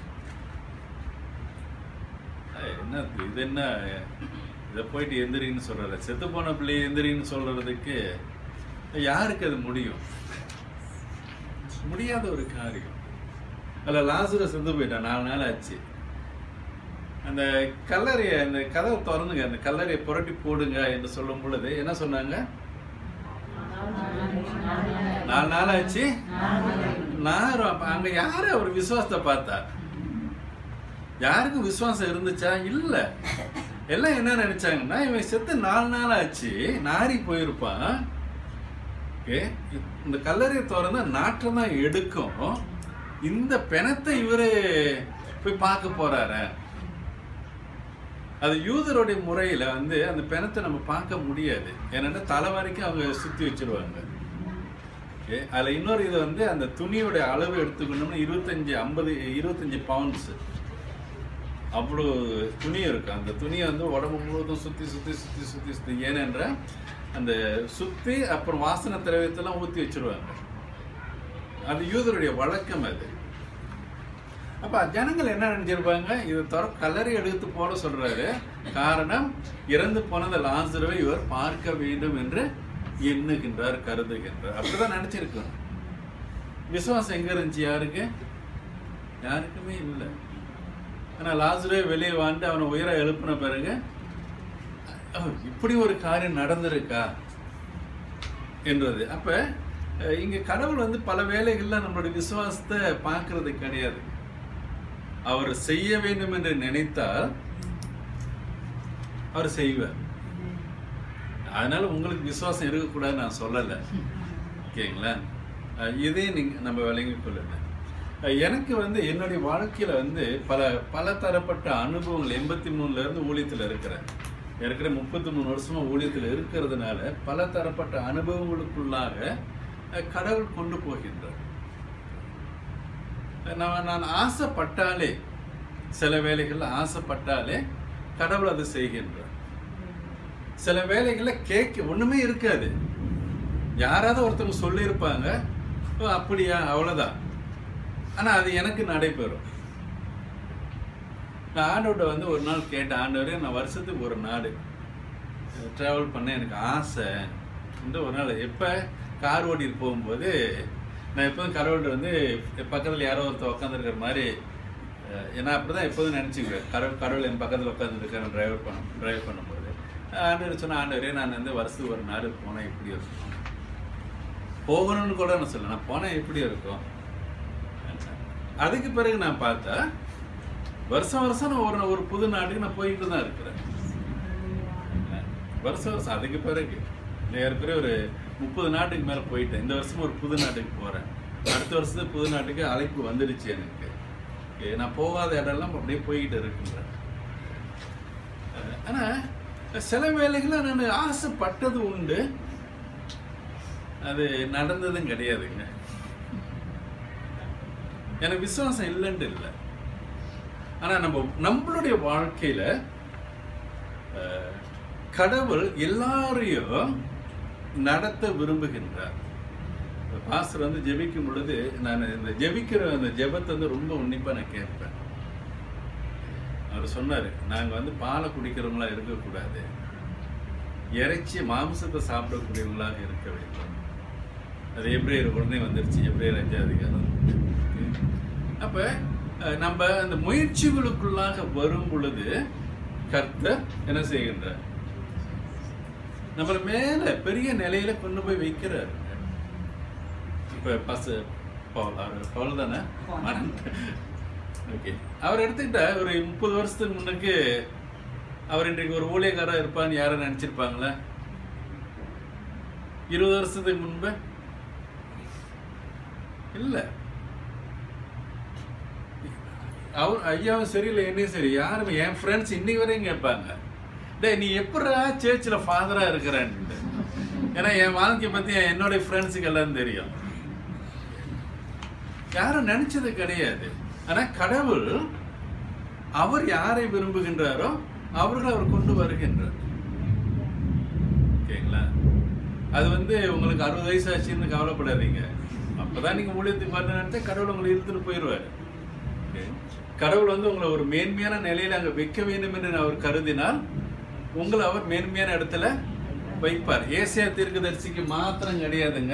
என்ன இது, என்ன இதை போயிட்டு எந்திரின்னு சொல்ற, செத்து போன பிள்ளைய எந்திரின்னு சொல்றதுக்கு யாருக்கு அது முடியும்? முடியாத ஒரு காரியம். அதில் லாசரஸ் செத்து போயிட்டான், 4 நாள் ஆச்சு. அந்த கல்லறைய, அந்த கதவை திறந்துங்க, அந்த கல்லறையை புரட்டி போடுங்க என்று சொல்லும் பொழுது என்ன சொன்னாங்க? 4 நாள் ஆச்சு. அங்க யாரு அவர் விசுவாசத்தை பார்த்தா? யாருக்கும் விசுவாசம் இருந்துச்சா? இல்ல. எல்லாம் என்ன நினைச்சாங்கன்னா, இவன் செத்து 4 நாள் ஆச்சு, நாரி போயிருப்பான், இந்த கல்லறையை திறந்தா நாற்றம் தான் எடுக்கும், இந்த பிணத்தை இவரு போய் பார்க்க போறாரு. அது யூதருடைய முறையில வந்து அந்த பிணத்தை நம்ம பார்க்க முடியாது, ஏன்னா தலை வரைக்கும் அவங்க சுத்தி வச்சிருவாங்க. அதுல இன்னொரு இது வந்து அந்த துணியோட அளவு எடுத்துக்கணும்னா 25 பவுண்ட்ஸ் அவ்வளோ துணி இருக்கு. அந்த துணியை வந்து உடம்பு முழுவதும் சுற்றி சுற்றி சுற்றி சுற்றி சுற்றி ஏனென்ற அந்த சுற்றி அப்புறம் வாசனை திரவியத்தெல்லாம் ஊற்றி வச்சிருவாங்க. அது யூதருடைய வழக்கம் அது. அப்போ ஜனங்கள் என்ன நினைச்சிருப்பாங்க, இதை தவிர கல்லறை எடுத்து போட சொல்றாரு. காரணம், இறந்து போனது லாசருவை இவர் பார்க்க வேண்டும் என்று எண்ணுகின்றார், கருதுகின்றார். அப்படிதான் நினைச்சிருக்கோம். விசுவாசம் எங்க இருந்துச்சு? யாருக்கு? யாருக்குமே இல்லை. ஆனால் லாசருவை வெளியே வாழ்ந்து அவனை உயிரை எழுப்பின பிறகு இப்படி ஒரு காரியம் நடந்திருக்கா என்றது. அப்ப இங்க கடவுள் வந்து பல வேளைகள்ல நம்மளுடைய விசுவாசத்தை பார்க்கறது கிடையாது. அவர் செய்ய வேண்டும் என்று நினைத்தால் அவர் செய்வார். அதனால உங்களுக்கு விசுவாசம் இருக்கக்கூடாதுன்னு நான் சொல்லலை, ஓகேங்களா? இதே நம்ம விளங்கி கொள்ளல. எனக்கு வந்து என்னுடைய வாழ்க்கையில வந்து பல தரப்பட்ட அனுபவங்கள் 83ல இருந்து ஊழியத்தில் இருக்கிறேன். இருக்கிற 33 வருஷமா ஊழியத்தில் இருக்கிறதுனால பல தரப்பட்ட அனுபவங்களுக்குள்ளாக கடவுள் கொண்டு போகின்றார். நான் ஆசைப்பட்டாலே, சில வேளைகள்ல ஆசைப்பட்டாலே கடவுள் அதை செய்கின்றார். சில வேளைகள்ல கேட்க ஒண்ணுமே இருக்காது. யாராவது ஒருத்தவங்க சொல்லியிருப்பாங்க, அப்படியா, அவ்வளவுதான். ஆனா அது எனக்கு நடைபெறும். நான் ஆண்டவர்கிட்ட வந்து ஒரு நாள் கேட்டேன், ஆண்டவரே நான் வருஷத்துக்கு ஒரு நாடு ட்ராவல் பண்ண எனக்கு ஆசை. ஒரு நாள் எப்போ கார் ஓட்டிட்டு போகும்போது நான் எப்போதும் கடவுள்கிட்ட வந்து பக்கத்தில் யாரோ ஒருத்தர் உட்காந்துருக்கிற மாதிரி, ஏன்னா அப்படிதான் எப்போதும் நினச்சிக்குவேன். கடவுள் என் பக்கத்தில் உட்காந்துருக்கேன் டிரைவ் பண்ணும்போது. ஆண்டவர் சொன்ன, ஆண்டவரே நான் வந்து வருஷத்துக்கு ஒரு நாடு போனேன், எப்படி இருக்கும்? போகணும்னு கூட நான் சொல்ல, நான் போனேன் எப்படி இருக்கும்? அதுக்கு பிறகு நான் பார்த்தா வருஷம் நான் ஒரு புது நாட்டுக்கு நான் போயிட்டு தான் இருக்கிறேன். வருஷம் அதுக்கு பிறகு ஏற்கனவே ஒரு 30 நாட்டுக்கு மேலே போயிட்டேன். இந்த வருஷம் ஒரு புது நாட்டுக்கு போகிறேன். அடுத்த வருஷத்துக்கு புது நாட்டுக்கு அழைப்பு வந்துடுச்சு எனக்கு. நான் போகாத இடம்லாம் அப்படியே போய்கிட்டு இருக்கின்றேன். ஆனால் சில வேளைகளில் நான் ஆசைப்பட்டது உண்டு, அது நடந்ததும் கிடையாதுங்க. எனக்கு விசுவாசம் இல்லைன்ட்டு இல்லை. ஆனால் நம்மளுடைய வாழ்க்கையில கடவுள் எல்லாரையும் நடத்த விரும்புகின்றார். பாஸ்டர் வந்து ஜெபிக்கும் பொழுது நான் இந்த ஜெபிக்கிற அந்த ஜெபத்தை வந்து ரொம்ப உன்னிப்பா நான் கேட்பேன். அவர் சொன்னாரு, நாங்க வந்து பாலை குடிக்கிறவங்களா இருக்கக்கூடாது, இறைச்சி மாംசத்தை சாப்பிடக்கூடியவங்களாக இருக்க வேண்டும். அது எபிரேயர் உடனே வந்துருச்சு, எபிரேயர் 5 அதிகாரம். அப்ப நம்ம அந்த முயற்சிகளுக்குள்ளாக வரும் பொழுது கர்த்தர் என்ன செய்கின்றார்? நம்மள மேல பெரிய நிலையில கொண்டு போய் வைக்கிறார். இப்ப பவுல் தானே, ஓகே, அவர் எடுத்துக்கிட்ட ஒரு 30 வருஷத்துக்கு முன்னுக்கு அவர் இன்றைக்கு ஒரு ஊழியக்காரா இருப்பான்னு யாரும் நினைச்சிருப்பாங்களா? 20 வருஷத்துக்கு முன்பு இல்ல. அவர் ஐயாவும் சரி இல்லை என்னையும் சரி யாருமே, என் ஃப்ரெண்ட்ஸ் இன்னைக்கு வரையும் கேட்பாங்க, டே நீ எப்படா சர்ச்சில் ஃபாதரா இருக்கிறான்னு. ஏன்னா என் வாழ்க்கையை பத்தி என்னுடைய ஃப்ரெண்ட்ஸுக்கு எல்லாம் தெரியும். யாரும் நினைச்சது கிடையாது. ஆனா கடவுள் அவர் யாரை விரும்புகின்றாரோ அவர்கள் அவர் கொண்டு வருகின்றார். ஓகேங்களா? அது வந்து உங்களுக்கு 60 வயசு ஆச்சுன்னு கவலைப்படாதீங்க. அப்பதான் நீங்க ஊழியத்துக்கு வரணும்னு நினைச்சா கடவுள் உங்களை இழுத்துட்டு போயிடுவாரு. கடவுள் வந்து உங்களை ஒரு மேன்மையான நிலையில அங்க வைக்க வேண்டும் என்று அவர் கருதினால் உங்களை அவர் மேன்மையான இடத்துல வைப்பார். ஏசாயா தீர்க்கதரிசிக்கு மாத்திரம் கிடையாதுங்க,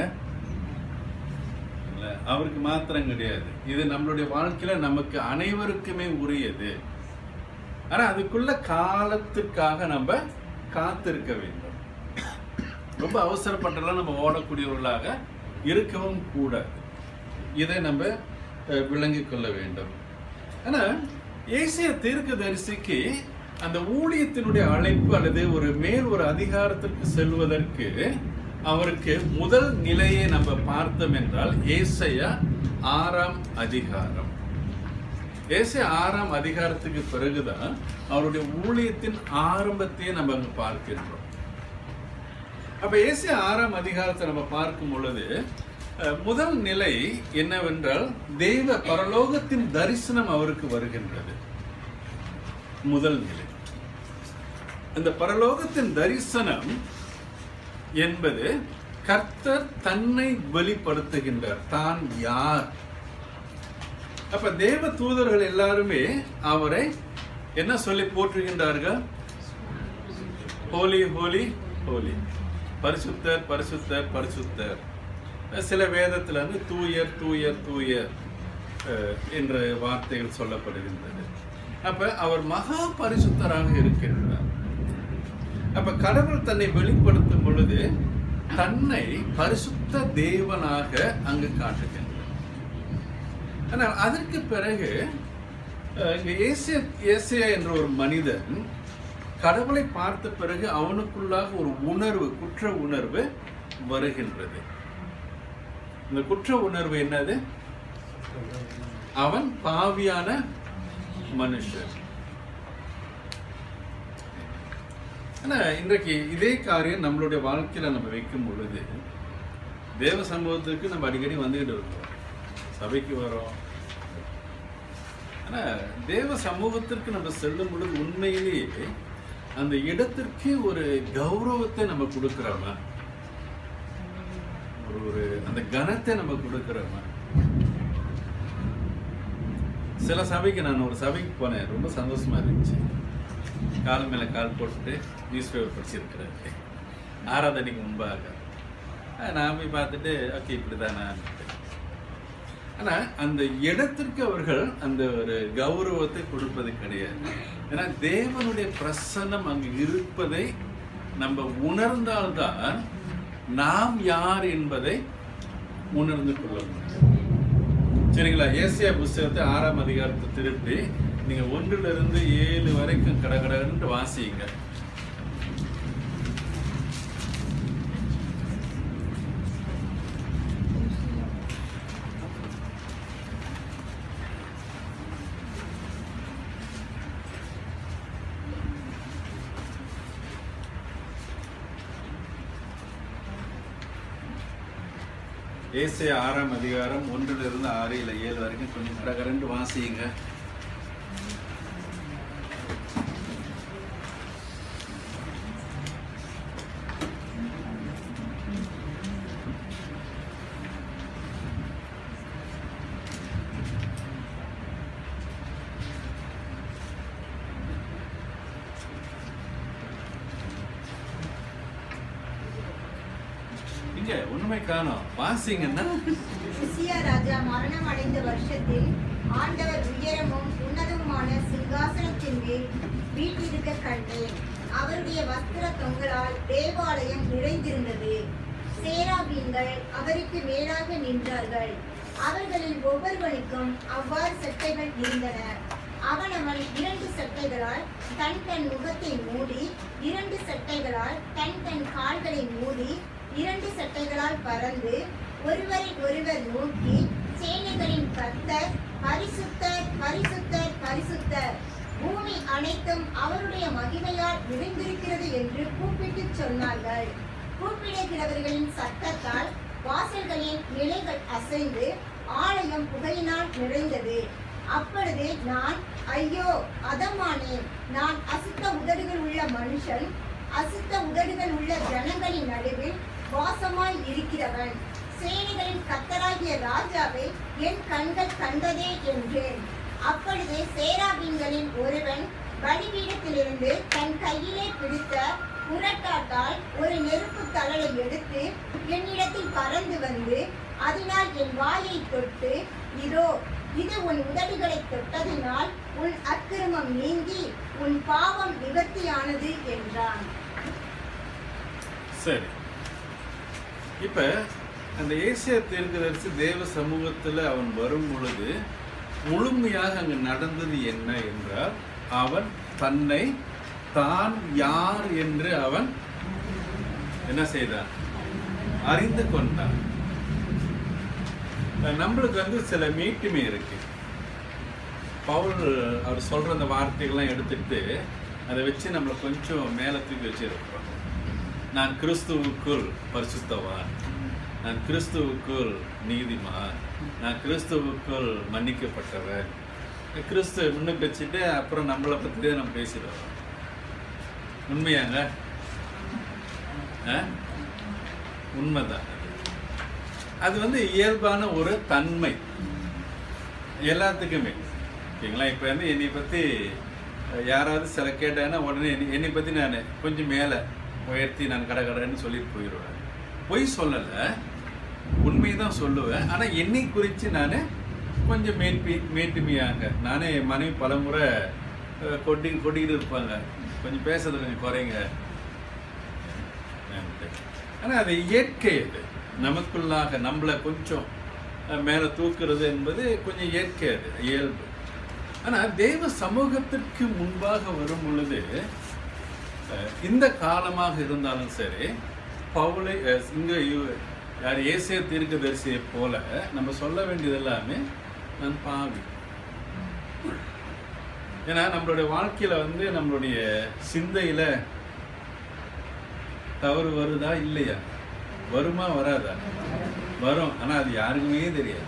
அவருக்கு மாத்திரம் கிடையாது. இது நம்மளுடைய வாழ்க்கையில நமக்கு அனைவருக்குமே உரியது. ஆனா அதுக்குள்ள காலத்துக்காக நம்ம காத்திருக்க வேண்டும். ரொம்ப அவசரப்பட்டெல்லாம் நம்ம ஓடக்கூடியவர்களாக இருக்கவும் கூடாது. இதை நம்ம விளங்கிக் கொள்ள வேண்டும். ஆனா ஏசாயா தீர்க்கதரிசிக்கு அந்த ஊழியத்தினுடைய அழைப்பு அல்லது ஒரு அதிகாரத்திற்கு செல்வதற்கு அவருக்கு முதல் நிலையை நம்ம பார்த்தோம் என்றால் ஏசாயா 6ஆம் அதிகாரம். ஏசாயா 6ஆம் அதிகாரத்துக்கு பிறகுதான் அவருடைய ஊழியத்தின் ஆரம்பத்தையே நம்ம அங்க பார்க்கின்றோம். அப்ப ஏசாயா 6ஆம் அதிகாரத்தை நம்ம பார்க்கும் பொழுது முதல் நிலை என்னவென்றால் தெய்வ பரலோகத்தின் தரிசனம் அவருக்கு வருகின்றது. முதல் நிலை. அந்த பரலோகத்தின் தரிசனம் என்பது கர்த்தர் தன்னை வெளிப்படுத்துகின்றார், தான் யார். அப்ப தேவ தூதர்கள் எல்லாருமே அவரை என்ன சொல்லி போற்றுகின்றார்கள்? ஹோலி ஹோலி ஹோலி, பரிசுத்தர் பரிசுத்தர் பரிசுத்தர். சில வேதத்துல வந்து தூயர் தூயர் தூயர் என்ற வார்த்தைகள் சொல்லப்படுகின்றது. அப்ப அவர் மகா பரிசுத்தராக இருக்கின்றார். அப்ப கடவுள் தன்னை வெளிப்படுத்தும் பொழுது தன்னை பரிசுத்த தேவனாக அங்கு காட்டுகின்றார். ஆனால் அதற்கு பிறகு ஏசியா என்ற ஒரு மனிதன் கடவுளை பார்த்த பிறகு அவனுக்குள்ளாக ஒரு உணர்வு, குற்ற உணர்வு வருகின்றது. இந்த குற்ற உணர்வு என்னது? அவன் பாவியான மனுஷன். ஆனா இன்றைக்கு இதே காரியம் நம்மளுடைய வாழ்க்கையில நம்ம வைக்கும் பொழுது தேவ சமூகத்துக்கு நம்ம அடிக்கடி வந்துகிட்டு இருக்கோம், சபைக்கு வரோம். ஆனா தேவ சமூகத்திற்கு நம்ம செல்லும் பொழுது உண்மையிலேயே அந்த இடத்திற்கு ஒரு கௌரவத்தை நம்ம கொடுக்கிறோமா, ஒரு அந்த கனத்தை நம்ம கொடுக்கிறோமா? சில சபைக்கு நான் ஒரு சபைக்கு போனேன், ரொம்ப சந்தோஷமா இருந்துச்சு. கால் மேல கால் போட்டுட்டு நியூஸ் பேப்பர் படிச்சிருக்கிறேன் ஆராதனைக்கு முன்பாக. நான் போய் பார்த்துட்டு ஓகே இப்படிதானா. ஆனா அந்த இடத்திற்கு அவர்கள் அந்த ஒரு கௌரவத்தை கொடுப்பது கிடையாது. ஏன்னா தேவனுடைய பிரசன்னம் அங்கு இருப்பதை நம்ம உணர்ந்தால்தான் நாம் யார் என்பதை உணர்ந்து கொள்ள முடியும். சரிங்களா? ஏசியா புஸ்தகத்தை 6ஆம் அதிகாரத்தை திருப்பி நீங்க 1 - 7 வரைக்கும் கடகடன்னு வாசிங்க. ஏசியா 6ஆம் அதிகாரம் 1 - 6 இல்ல 7 வரைக்கும் கொஞ்சம் கடகடன்னு வாசிங்க. இங்க ஒண்ணுமே காணோம், வாசிங்கன்னா. உசியா ராஜா மரணம் அடைந்த வருஷத்தில் ஆண்டவர் உயரமும் உன்னதமுமான சிங்காசனத்தின் மேல் வீற்றிருக்க கண்டேன். அவருடைய வஸ்திர தொங்கலால் தேவாலயம் நிறைந்திருந்தது. சேராபீன்கள் அவருக்கு மேலாக நின்றார்கள். அவர்களில் ஒவ்வொருவனுக்கும் அவ்வாறு சட்டைகள் இருந்தன. அவனவன் 2 சட்டைகளால் தன் முகத்தை மூடி, 2 சட்டைகளால் தன் கால்களை மூடி, 2 சட்டைகளால் பறந்து ஒருவரை ஒருவர் நோக்கி, சேனைகளின் கர்த்தர் பரிசுத்தர் பரிசுத்தர் பரிசுத்தர், பூமி அனைத்தும் அவருடைய மகிமையால் நிறைந்திருக்கிறது என்று கூப்பிட்டு சொன்னார்கள். கூப்பிடுகிறவர்களின் சத்தத்தால் வாசல்களின் நிலைகள் அசைந்து ஆலயம் புகையினால் நிறைந்தது. அப்பொழுது நான், ஐயோ அதமானேன், நான் அசுத்த உதடுகள் உள்ள மனுஷன், அசுத்த உதடுகள் உள்ள ஜனங்களின் நடுவில் வாசமாய் இருக்கிறவன், சேனைகளின் கர்த்தராகிய ராஜாவை என் கண்கள் கண்டதே என்றேன். அப்பொழுது சேராபீன்களின் ஒருவன் பலிபீடத்திலிருந்து தன் கையிலே பிடித்த புரட்டாட்டால் ஒரு நெருப்பு தழலை எடுத்து என்னிடத்தில் பறந்து வந்து அதனால் என் வாயை தொட்டு, இதோ இது உன் உதடுகளை தொட்டதினால் உன் அக்கிரமம் நீங்கி உன் பாவம் நிவர்த்தியானது என்றான். சரி, இப்ப அந்த ஏசியா தீர்க்கதரிசி தேவ சமூகத்துல அவன் வரும் பொழுது முழுமையாக அங்கு நடந்தது என்ன என்றால், அவன் தன்னை தான் யார் என்று அவன் என்ன செய்தான்? அறிந்து கொண்டான். நம்மளுக்கு வந்து சில மீட்டுமே இருக்கு. பவுல் அவர் சொல்ற அந்த வார்த்தைகள்லாம் எடுத்துட்டு அதை வச்சு நம்மளை கொஞ்சம் மேல தூக்கி வச்சிருக்கிறோம். நான் கிறிஸ்துவுக்குள் பரிசுத்தவான், நான் கிறிஸ்துவுக்குள் நீதிமான், நான் கிறிஸ்துவுக்குள் மன்னிக்கப்பட்டவர், கிறிஸ்து முன்னுக்கு வச்சுட்டு அப்புறம் நம்மளை பற்றி தான் நம்ம பேசிடுவோம். உண்மையாங்க? உண்மைதான். அது வந்து இயல்பான ஒரு தன்மை எல்லாத்துக்குமே. ஓகேங்களா? இப்போ வந்து என்னை பற்றி யாராவது சில கேட்டாங்கன்னா உடனே என்னை பற்றி நான் கொஞ்சம் மேலே உயர்த்தி நான் கடன்னு சொல்லிட்டு போயிடுவேன். பொய் சொல்லலை, உண்மை தான் சொல்லுவேன். ஆனால் என்னை குறித்து நான் கொஞ்சம் மேட்டுமையாக, நானே என் மனைவி பலமுறை கொட்டிக்கிட்டு இருப்பாங்க, கொஞ்சம் பேசுறது கொஞ்சம் குறைங்க. ஆனால் அது இயற்கை. அது நமக்குள்ளாக நம்மளை கொஞ்சம் மேலே தூக்குறது என்பது கொஞ்சம் இயற்கை, அது இயல்பு. ஆனால் தேவ சமூகத்திற்கு முன்பாக வரும் பொழுது இந்த காலமாக இருந்தாலும் சரி, பவுலை இங்கே யார் ஏசிய தீர்க்கதரிசியை போல நம்ம சொல்ல வேண்டியது எல்லாமே நான் பாவி. ஏன்னா நம்மளுடைய வாழ்க்கையில் வந்து நம்மளுடைய சிந்தையில் தவறு வருதா இல்லையா? வருமா வராதா? வரும். ஆனால் அது யாருக்குமே தெரியாது.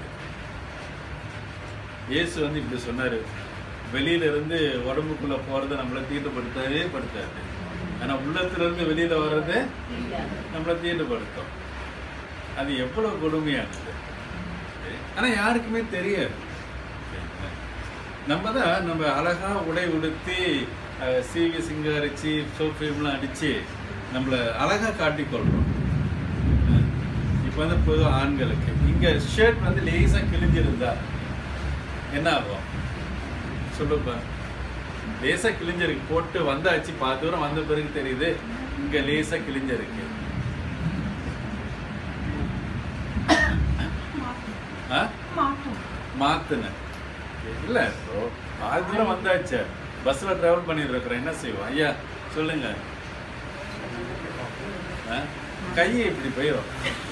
இயேசு வந்து இப்படி சொன்னார், வெளியிலிருந்து உடம்புக்குள்ளே போகிறத நம்மளை தீட்டுப்படுத்தவே படுத்தாது. ஆனால் உள்ளத்திலிருந்து வெளியில் வர்றது நம்மளை தீட்டுப்படுத்தும். அது எவ்வளோ கொடுமையானது. ஆனால் யாருக்குமே தெரியாது. நம்ம தான் நம்ம அழகாக உடை உடுத்தி சீவி சிங்காரிச்சு சோஃபியம்லாம் அடித்து நம்மளை அழகாக காட்டிக்கொள்கிறோம். இப்போ வந்து பொது ஆண்களுக்கு இங்கே ஷர்ட் வந்து லேசாக கிழிஞ்சிருந்தா என்ன ஆகும் சொல்லுப்பா? லேசாக கிழிஞ்சிருக்கு, போட்டு வந்தாச்சு, பார்த்து தூரம் வந்த பிறகு தெரியுது இங்கே லேசாக கிழிஞ்சிருக்கு. மாத்துன இல்ல, பாதி தூரம் வந்தாச்சு, பஸ்ல டிராவல் பண்ணிட்டு இருக்கிறேன், என்ன செய்வோம்? ஐயா சொல்லுங்க. கையை இப்படி போயிடும்.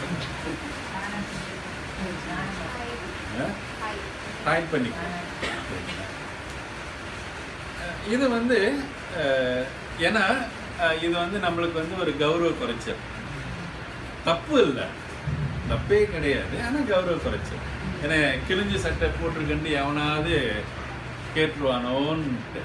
ஹைட் பண்ணி இது வந்து ஏன்னா இது வந்து நம்மளுக்கு வந்து ஒரு கௌரவ குறைச்சல். தப்பு இல்லை, தப்பே கிடையாது, ஆனால் கௌரவ குறைச்சல். ஏன்னா கிழிஞ்சு சட்டை போட்டிருக்கண்டு எவனாவது கேட்டுருவானோன்ட்டு.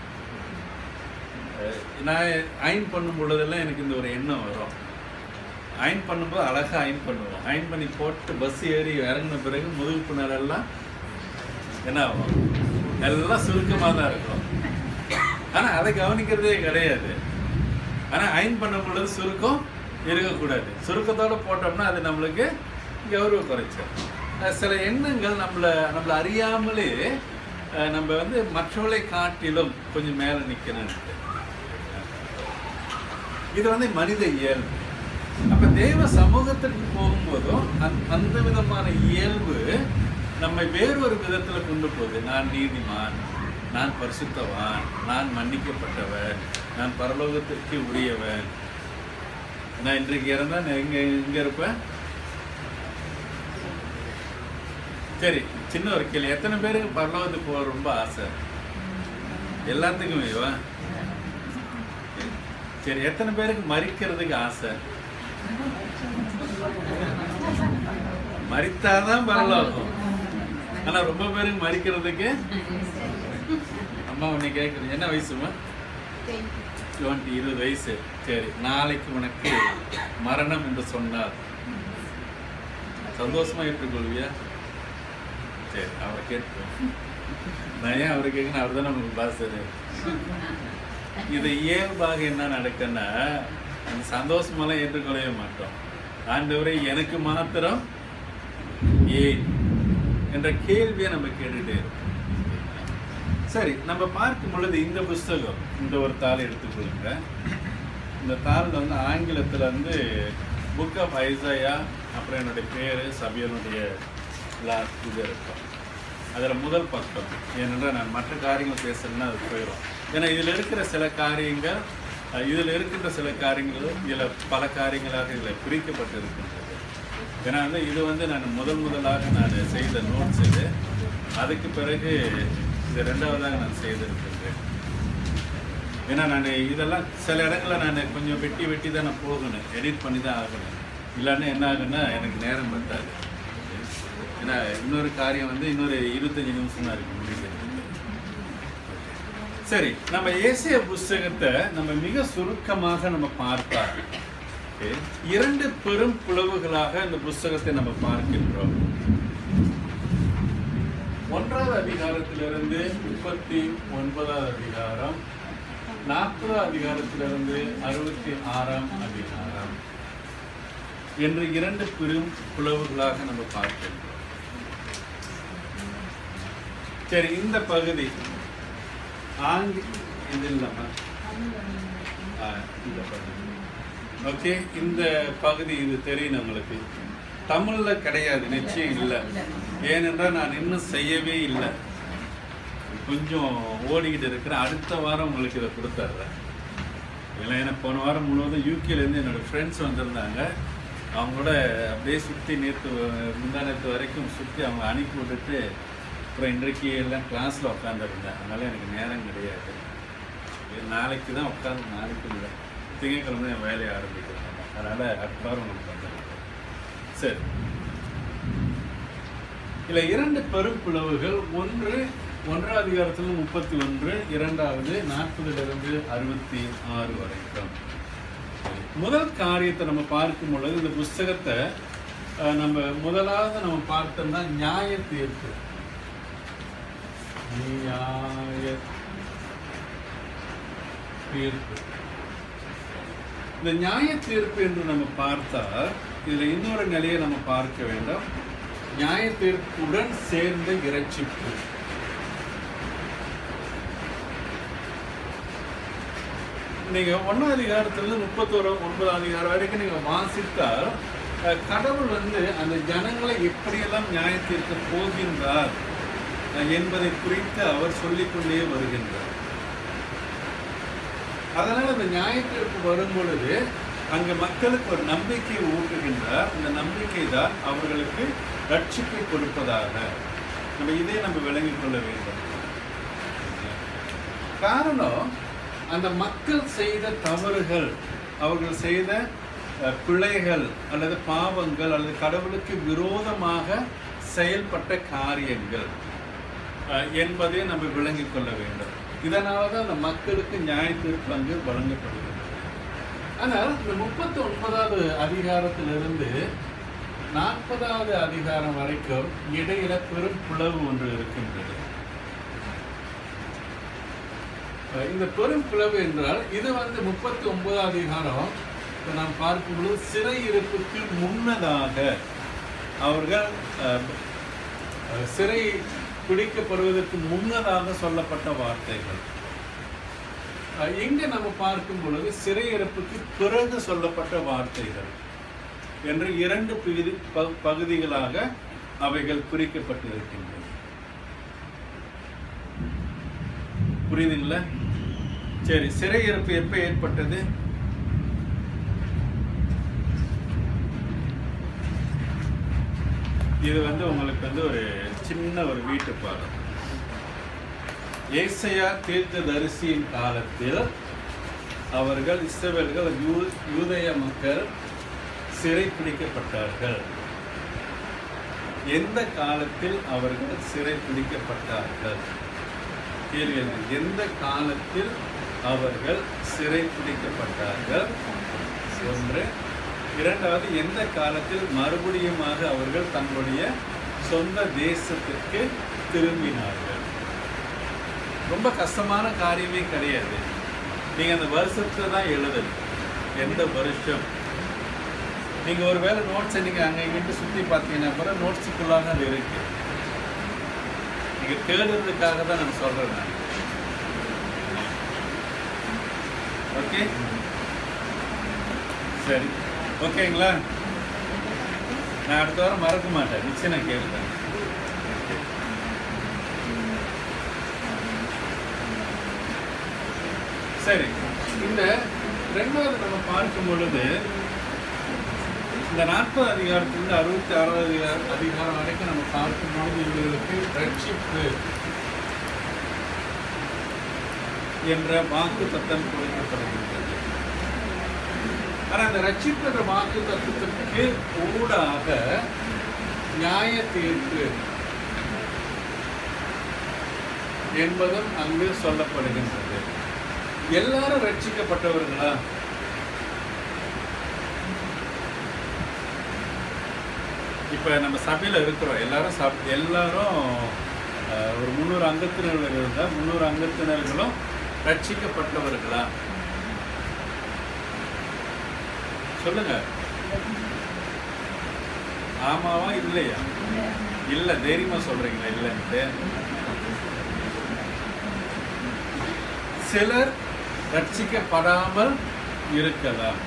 நான் அயன் பண்ணும் பொழுதெல்லாம் எனக்கு இந்த ஒரு எண்ணம் வரும். அயன் பண்ணும்போது அழகாக அயன் பண்ணுவோம். அயன் பண்ணி போட்டு பஸ் ஏறி இறங்கின பிறகு முதுகு பின்னரெல்லாம் என்ன ஆகும்? எல்லாம் சுருக்கமாக தான் இருக்கும். ஆனால் அதை கவனிக்கிறதே கிடையாது. ஆனால் அயன் பண்ணும் பொழுது சுருக்கம் இருக்கக்கூடாது. சுருக்கத்தோடு போட்டோம்னா அது நம்மளுக்கு கௌரவ குறைச்சல். சில எண்ணங்கள் நம்மளை அறியாமலே நம்ம வந்து மற்றவர்களை காட்டிலும் கொஞ்சம் மேலே நிற்கணும்ட்டு. இது வந்து மனித இயல்பு. அப்போ தேவ சமூகத்திற்கு போகும்போதும் அந்த விதமான இயல்பு நம்மை வேறொரு விதத்தில் கொண்டு போகுது. நான் நீதிமான், நான் பரிசுத்தவான், நான் மன்னிக்கப்பட்டவன், நான் பரலோகத்திற்கு உரியவன். நான் இன்றைக்கு இறந்தா நான் இங்கே இருப்பேன். சரி, சின்ன ஒரு கேள்வி, எத்தனை பேருக்கு பரலோகத்துக்கு போக ரொம்ப ஆசை? எல்லாத்துக்குமே வா. சரி, எத்தனை பேருக்கு மரிக்கிறதுக்கு ஆசை? மரித்தாதான் பரலோகம். ஆனா ரொம்ப பேருக்கு மரிக்கிறதுக்கு. அம்மா உன்னை கேட்குறது என்ன வயசுமா? 20 வயசு. சரி, நாளைக்கு உனக்கு மரணம் என்று சொன்னார் சந்தோஷமா ஏற்றுக்கொள்வியா? சரி, அவரை கேட்போம். நான் ஏன் அவரை கேட்கணும்? அவர் தானே உங்களுக்கு பாசரு. இது இயல்பாக என்ன நடக்குன்னா அந்த சந்தோஷமெல்லாம் ஏற்றுக்கொள்ளவே மாட்டோம். ஆண்டவரை எனக்கு மாத்திரம் ஏன் என்ற கேள்வியை நம்ம கேட்டுட்டே இருக்கோம். சரி, நம்ம பார்க்கும் பொழுது இந்த புஸ்தகம், இந்த ஒரு தாள் எடுத்துக்கொள்ளுங்க. இந்த தாளில் வந்து ஆங்கிலத்தில் வந்து புக் ஆஃப் ஐசாயா, அப்புறம் என்னுடைய பேர், சபையனுடைய லாஸ்ட் இது இருக்கும். அதில் முதல் பக்கம். ஏனென்றால் நான் மற்ற காரியங்கள் பேசுகிறேன்னா அது போயிடும். ஏன்னா இதில் இருக்கிற சில காரியங்கள், இதில் இருக்கின்ற சில காரியங்கள் இதில் பல காரியங்களாக இதில் பிரிக்கப்பட்டு இருக்கின்றது. ஏன்னா வந்து இது வந்து நான் முதலாக நான் செய்த நோட்ஸ் இது. அதுக்கு பிறகு இது ரெண்டாவதாக நான் செய்திருக்கின்றேன். ஏன்னா நான் இதெல்லாம் சில இடங்களில் நான் கொஞ்சம் வெட்டி தான் நான் போகணும், எடிட் பண்ணி தான் ஆகணும். இல்லைன்னா என்ன ஆகுன்னா எனக்கு நேரம் பத்தாது. ஏன்னா இன்னொரு காரியம் வந்து இன்னொரு 25 நிமிஷம் தான் இருக்குது முடிக்கிறது. சரி, நம்ம ஏசாயா புஸ்தகத்தை நம்ம மிக சுருக்கமாக நம்ம பார்த்தா இரண்டு பெரும் பிளவுகளாக இந்த புஸ்தகத்தை நம்ம பார்க்கின்றோம். 1வது அதிகாரத்திலிருந்து 39வது அதிகாரம், 40வது அதிகாரத்திலிருந்து 66ஆம் அதிகாரம் என்று இரண்டு பெரும் பிளவுகளாக நம்ம பார்க்கின்றோம். சரி, இந்த பகுதி ஓகே, இந்த பகுதி இது தெரியும் நம்மளுக்கு. தமிழ்ல கிடையாது, நிச்சயம் இல்லை. ஏனென்றால் நான் இன்னும் செய்யவே இல்லை, கொஞ்சம் ஓடிக்கிட்டு இருக்கிறேன். அடுத்த வாரம் உங்களுக்கு இதை கொடுத்துட்றேன். இல்லை, எனக்கு போன வாரம் முழுவதும் யூகேலேருந்து என்னோடய ஃப்ரெண்ட்ஸ் வந்திருந்தாங்க. அவங்களோட அப்படியே சுற்றி முந்தானத்து வரைக்கும் சுற்றி அவங்க அனுப்பி விட்டுட்டு அப்புறம் இன்றைக்கு எல்லாம் கிளாஸில் உட்காந்துருந்தேன். அதனால் எனக்கு நேரம் கிடையாது. நாளைக்கு தான் உட்காந்து, நாளைக்கு இல்லை, திங்கட்கிழமை என் வேலையை ஆரம்பிக்கிறேன். அதனால் அடுத்த வாரம் உங்களுக்கு வந்துருக்கேன். சரி, இல்லை, இரண்டு பெரும் பிளவுகள். ஒன்று 1வது அதிகாரத்தில் 31, 2வது 40லிருந்து 66 வரைக்கும். முதல் காரியத்தை நம்ம பார்க்கும் பொழுது இந்த புஸ்தகத்தை நம்ம முதலாவது நம்ம பார்த்தோம்னா நியாய தீர்ப்பு. இந்த நியாய தீர்ப்பு என்று நம்ம பார்த்தால் இதுல இன்னொரு நிலையை நம்ம பார்க்க வேண்டும். நியாய தீர்ப்புடன் சேர்ந்த இரட்சிப்பு. நீங்க 1வது அதிகாரத்திலிருந்து 39வது அதிகாரம் வரைக்கும் நீங்க வாசித்தால் கடவுள் அந்த ஜனங்களை எப்படியெல்லாம் நியாய தீர்க்க போகின்றார் என்பதை குறித்து அவர் சொல்லிக்கொண்டே வருகின்றார். அதனால் அந்த நியாய தீர்ப்பு வரும் பொழுது அங்கு மக்களுக்கு ஒரு நம்பிக்கையை ஊட்டுகின்றார். அந்த நம்பிக்கை தான் அவர்களுக்கு ரட்சிப்பை கொடுப்பதாக நம்ம விளங்கிக் கொள்ள வேண்டும். காரணம், அந்த மக்கள் செய்த தவறுகள், அவர்கள் செய்த பிழைகள் அல்லது பாவங்கள் அல்லது கடவுளுக்கு விரோதமாக செயல்பட்ட காரியங்கள் என்பதை நம்ம விளங்கிக் கொள்ள வேண்டும். இதனால தான் அந்த மக்களுக்கு நியாய தீர்ப்பு அங்கு வழங்கப்படுகிறது. ஆனால் இந்த 39வது அதிகாரத்திலிருந்து 40வது அதிகாரம் வரைக்கும் இடையில பெரும் பிளவு ஒன்று இருக்கின்றது. இந்த பெரும் பிளவு என்றால் இது 39வது அதிகாரம் நாம் பார்க்கும்போது சிறையிருப்புக்கு முன்னதாக அவர்கள் சிறை பிடிக்கப்படுவதற்கு முன்னதாக சொல்லப்பட்ட வார்த்தைகள். இங்க நம்ம பார்க்கும் பொழுது சிறையிருப்புக்கு பிறகு சொல்லப்பட்ட வார்த்தைகள் என்று இரண்டு பகுதிகளாக அவைகள் பிரிக்கப்பட்டிருக்கின்றன. புரியுதுங்களா? சரி, சிறையிருப்பு எப்ப ஏற்பட்டது? இது உங்களுக்கு ஒரு சின்ன ஒரு வீட்டு பாடம். ஏசாயா தீர்க்கதரிசியின் காலத்தில் அவர்கள் இஸ்ரவேலர்கள் யூதேய மக்கள் சிறை பிடிக்கப்பட்டார்கள். எந்த காலத்தில் அவர்கள் சிறை பிடிக்கப்பட்டார்கள்? கேள்வி, எந்த காலத்தில் அவர்கள் சிறை பிடிக்கப்பட்டார்கள்? ஒன்று. இரண்டாவது, எந்த காலத்தில் மறுபடியுமாக அவர்கள் தங்களுடைய சொந்த தேசத்திற்கு திரும்பினார்கள்? ரொம்ப கஷ்டமான காரியமே கிடையாது. நீங்கள் அந்த வருஷத்தை தான் எழுதணும். எந்த வருஷம்? நீங்கள் ஒரு வேளை நோட்ஸை நீங்கள் அங்கே இங்கிட்டு சுற்றி பார்த்தீங்கன்னா கூட நோட்ஸுக்குள்ளாக அது இருக்கு. நீங்கள் தேடுறதுக்காக தான் நான் சொல்கிறேன். நான் ஓகே, சரி, ஓகேங்களா? நான் அடுத்த வாரம் மறக்க மாட்டேன், நிச்சயம் நான் கேட்பேன். சரி, இந்த ரெண்டாவது நம்ம பார்க்கும் பொழுது இந்த 40 அதிகாரத்திலிருந்து 66 அதிகாரம் வரைக்கும் நம்ம பார்க்கும்போது இவர்களுக்கு ரட்சிப்பு என்ற வாக்கு தத்தம் கொடுக்கப்படுகின்றது. ஆனால் அந்த ரட்சிப்பு என்ற வாக்கு தத்துவத்திற்கு ஊடாக நியாய தீர்ப்பு என்பதும் அங்கு சொல்லப்படுகின்றது. எல்லாரும் ரட்சிக்கப்பட்டவர்களா? இப்ப நம்ம சபையில இருக்கிறோம், எல்லாரும் ஒரு 300 அங்கத்தினர்கள் இருந்தா 300 அங்கத்தினர்களும் ரட்சிக்கப்பட்டவர்களா? சொல்லுங்க. ஆமாவா இல்லையா? இல்ல. தைரியமா சொல்றீங்களா இல்லைன்ட்டு? சிலர் ரட்சிக்கப்படாமல் இருக்கலாம்.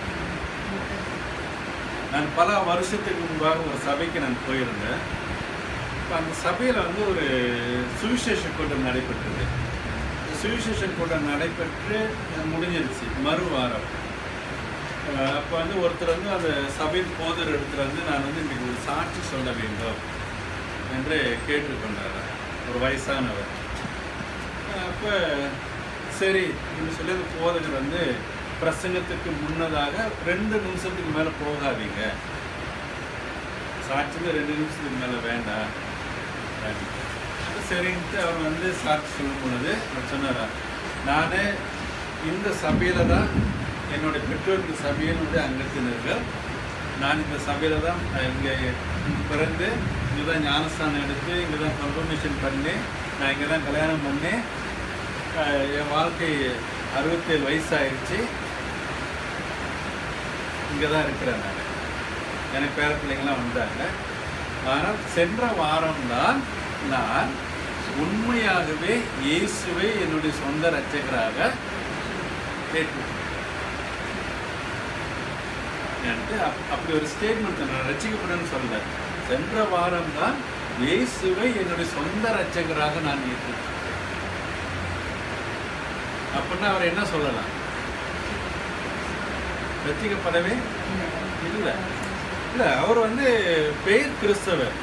நான் பல வருஷத்துக்கு முன்பாக ஒரு சபைக்கு நான் போயிருந்தேன். அந்த சபையில் ஒரு சுவிசேஷ கூட்டம் நடைபெற்றது. சுவிசேஷ கூட்டம் நடைபெற்று முடிஞ்சிருச்சு மறுவாரம். அப்போ ஒருத்தர் அந்த சபையின் போதர் இடத்துல நான் இன்றைக்கு ஒரு சாட்சி சொல்ல வேண்டும் என்று கேட்டுக்கொண்டார். ஒரு வயசானவர். அப்போ சரி என்று சொல்லி அந்த போதகர் பிரசங்கத்துக்கு முன்னதாக 2 நிமிஷத்துக்கு மேலே போகாதீங்க, சாட்சியில் 2 நிமிஷத்துக்கு மேலே வேண்டாம். சரின்ட்டு அவர் சாட்சி சொல்லும் பொழுது அவர் சொன்னாரா, நான் இந்த சபையில் தான் என்னுடைய பெற்றோருக்கு சபையினுடைய அங்கத்தினர்கள், நான் இந்த சபையில் தான் இங்கே பிறந்து இங்கே தான் ஞானஸ்தானம் எடுத்து இங்கே தான் கன்ஃபர்மேஷன் பண்ணி நான் இங்கே தான் கல்யாணம் பண்ணி என் வாழ்க்கை 67 வயசாகிடுச்சு, இங்கே தான் இருக்கிறேன். நான் எனக்கு பேர பிள்ளைங்களாம் வந்தாங்க. ஆனால் சென்ற வாரம்தான் நான் உண்மையாகவே இயேசுவை என்னுடைய சொந்த இரட்சகராக ஏற்றுக்கொண்டேன். அப்படி ஒரு ஸ்டேட்மெண்ட் நான் ரட்சிக்கப்படணும்னு சொல்ல, சென்ற வாரம் தான் இயேசுவை என்னுடைய சொந்த இரட்சகராக நான் ஏற்றுக்கொண்டேன். அப்படின்னா அவர் என்ன சொல்லலாம்? ரட்சிக்கப்படவே இல்லை. இல்லை, அவர் பெயர் கிறிஸ்தவர்,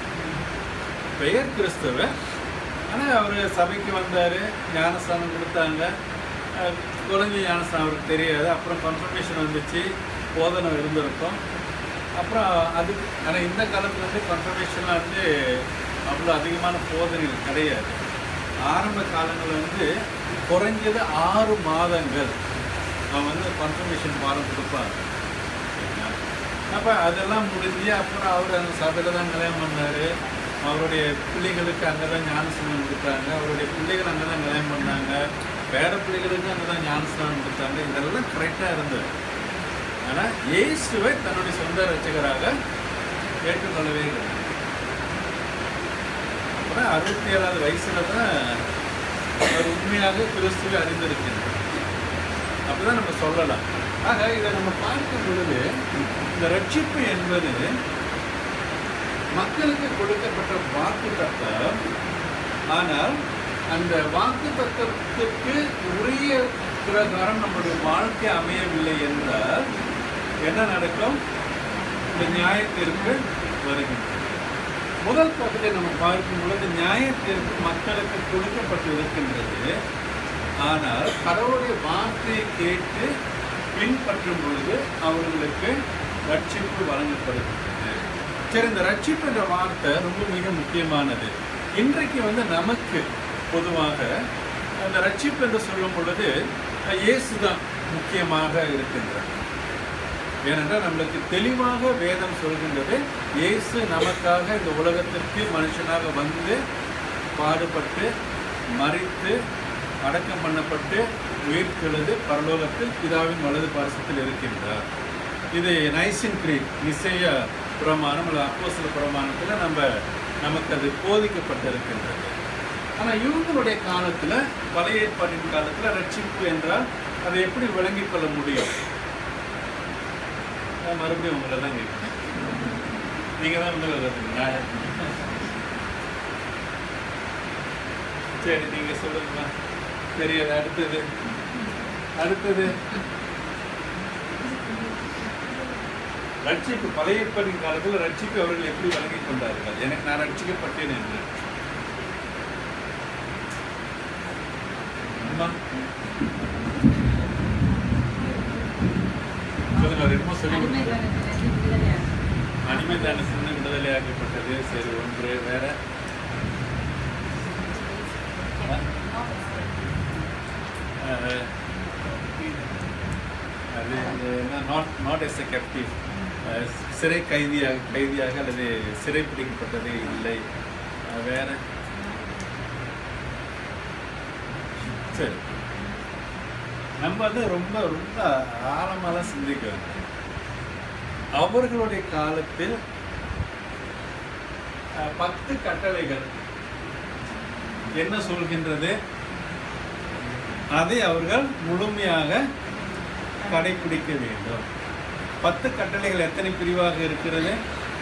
ஆனால் அவர் சபைக்கு வந்தார், ஞானஸ்தானம் கொடுத்தாங்க. குழந்தை ஞானஸ்தானம் அவருக்கு தெரியாது. அப்புறம் கன்ஃபர்மேஷன் வந்துச்சு, போதனை இருந்திருக்கும். அப்புறம் அதுக்கு ஆனால் இந்த காலத்தில் கன்ஃபர்மேஷன்லாம் அவ்வளோ அதிகமான போதனைகள் கிடையாது. ஆரம்ப காலங்களில் குறைஞ்சது 6 மாதங்கள் அவன் கன்ஃபர்மேஷன் பாடம் கொடுப்பாங்க. அப்போ அதெல்லாம் முடிஞ்சு அப்புறம் அவர் அந்த சபையில் தான் கல்யாணம் பண்ணார். அவருடைய பிள்ளைகளுக்கு அங்கே தான் ஞானஸ்தானம் கொடுத்தாங்க. அவருடைய பிள்ளைகள் அங்கே தான் கல்யாணம் பண்ணாங்க. பேர பிள்ளைகளுக்கு அங்கே தான் ஞானஸ்தானம் கொடுத்தாங்க. இதெல்லாம் கரெக்டாக இருந்தது. ஆனால் இயேசுவை தன்னுடைய சொந்த இரட்சகராக ஏற்றுக்கொள்ளவே இல்லை. அப்புறம் 67வது வயசில் தான் அவர் உண்மையாக கிறிஸ்துவை அறிந்திருக்கிறார். அப்படிதான் நம்ம சொல்லலாம். ஆக இதை நம்ம பார்க்கும் பொழுது இந்த ரட்சிப்பு என்பது மக்களுக்கு கொடுக்கப்பட்ட வாக்குத்தத்தம். ஆனால் அந்த வாக்குத்தத்தத்துக்கு உரிய பிரகாரம் நம்முடைய வாழ்க்கை அமையவில்லை என்றால் என்ன நடக்கும்? இந்த நியாயத்திற்கு வருகின்றது. முதல் பகுதியை நம்ம பார்க்கும் பொழுது நியாயத்திற்கு மக்களுக்கு கொடுக்கப்பட்டு இருக்கின்றது. ஆனால் கடவுளுடைய வார்த்தையை கேட்டு பின்பற்றும் பொழுது அவர்களுக்கு ரட்சிப்பு வழங்கப்படுகின்றது. சரி, இந்த ரட்சிப்பு என்ற வார்த்தை ரொம்ப மிக முக்கியமானது. இன்றைக்கு நமக்கு பொதுவாக அந்த ரட்சிப்பு என்று சொல்லும் பொழுது இயேசுதான் முக்கியமாக இருக்கின்றார். ஏனென்றால் நம்மளுக்கு தெளிவாக வேதம் சொல்கின்றது, இயேசு நமக்காக இந்த உலகத்திற்கு மனுஷனாக வந்து பாடுபட்டு மரித்து அடக்கம் பண்ணப்பட்டு உயிர்த்தெழுந்து பரலோகத்தில் பிதாவின் வலது பாரசத்தில் இருக்கின்றார். இது நைசின் கிரீட், நிசையா பிரமாணம் அல்லது அப்போஸ்தல பிரமாணத்தில் நமக்கு அது போதிக்கப்பட்டிருக்கின்றது. ஆனால் இவங்களுடைய காலத்தில், பழைய ஏற்பாட்டின் காலத்தில் ரட்சிப்பு என்றால் அதை எப்படி விளங்கிக் கொள்ள முடியும்? மறுபடியும் உங்களை தான் கேட்குறேன். நீங்கள் தான் வந்து சரி, நீங்கள் சொல்லுங்கம்மா. தெரியாது. அடுத்தது ரட்சிப்பு. பழைய ஏற்பாட்டின் காலத்தில் ரட்சிப்பு அவர்கள் எப்படி வழங்கிக் கொண்டார்கள்? எனக்கு நான் ரட்சிக்கப்பட்டேன் என்று சொல்லுங்க. என்னமோ சொல்லி அடிமைதானத்திலிருந்து விடுதலையாக்கப்பட்டது. சரி, ஒன்று வேற நாட் எஸ் எ கேப்டிவ், சிறை கைதியாக அல்லது சிறை பிடிக்கப்பட்டதே இல்லை. வேற சரி, நம்ம வந்து ரொம்ப ரொம்ப ஆழமாலாம் சிந்திக்க வேண்டும். அவர்களுடைய காலத்தில் 10 கட்டளைகள் என்ன சொல்கின்றது, அதை அவர்கள் முழுமையாக கடைபிடிக்க வேண்டும். 10 கட்டளைகள் எத்தனை பிரிவாக இருக்கிறது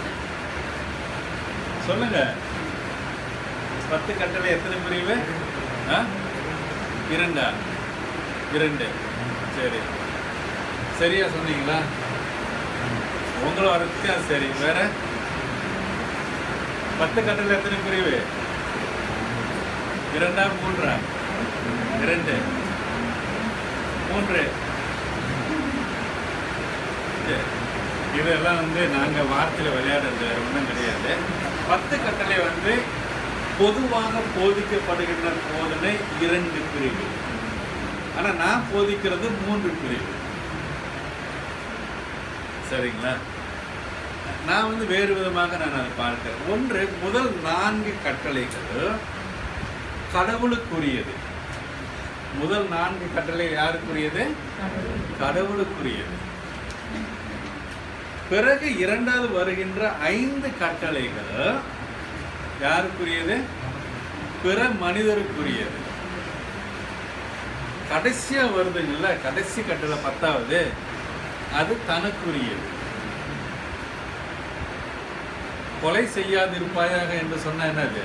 சொல்லுங்க? 10 கட்டளை எத்தனை பிரிவு? 2. சரி, சரியா சொன்னீங்களா? உங்களை வரதுக்கு சரி. வேற 10 கட்டளை எத்தனை பிரிவு? 2, 3? 2, 3. இதெல்லாம் வந்து நாங்கள் வார்த்தையில் விளையாடுறது ஒன்றும் கிடையாது. 10 கட்டளை வந்து பொதுவாக போதிக்கப்படுகின்ற போதனை 2 பிரிவு. ஆனால் நான் போதிக்கிறது 3 பிரிவு. சரிங்களா? நான் வந்து வேறு விதமாக நான் அதை பார்க்கிறேன். ஒன்று, முதல் 4 கட்டளைகள் கடவுளுக்குரியது. முதல் 4 கட்டளை யாருக்குரியது? கடவுளுக்குரியது. பிறகு 2வது வருகின்ற 5 கட்டளைகள் யாருக்குரியது? பிற மனிதருக்குரியது. கடைசியா வருதுங்கல்ல, கடைசி கட்டளை 10வது, அது தனக்குரியது. கொலை செய்யாதிருப்பாயாக என்று சொன்ன என்னது?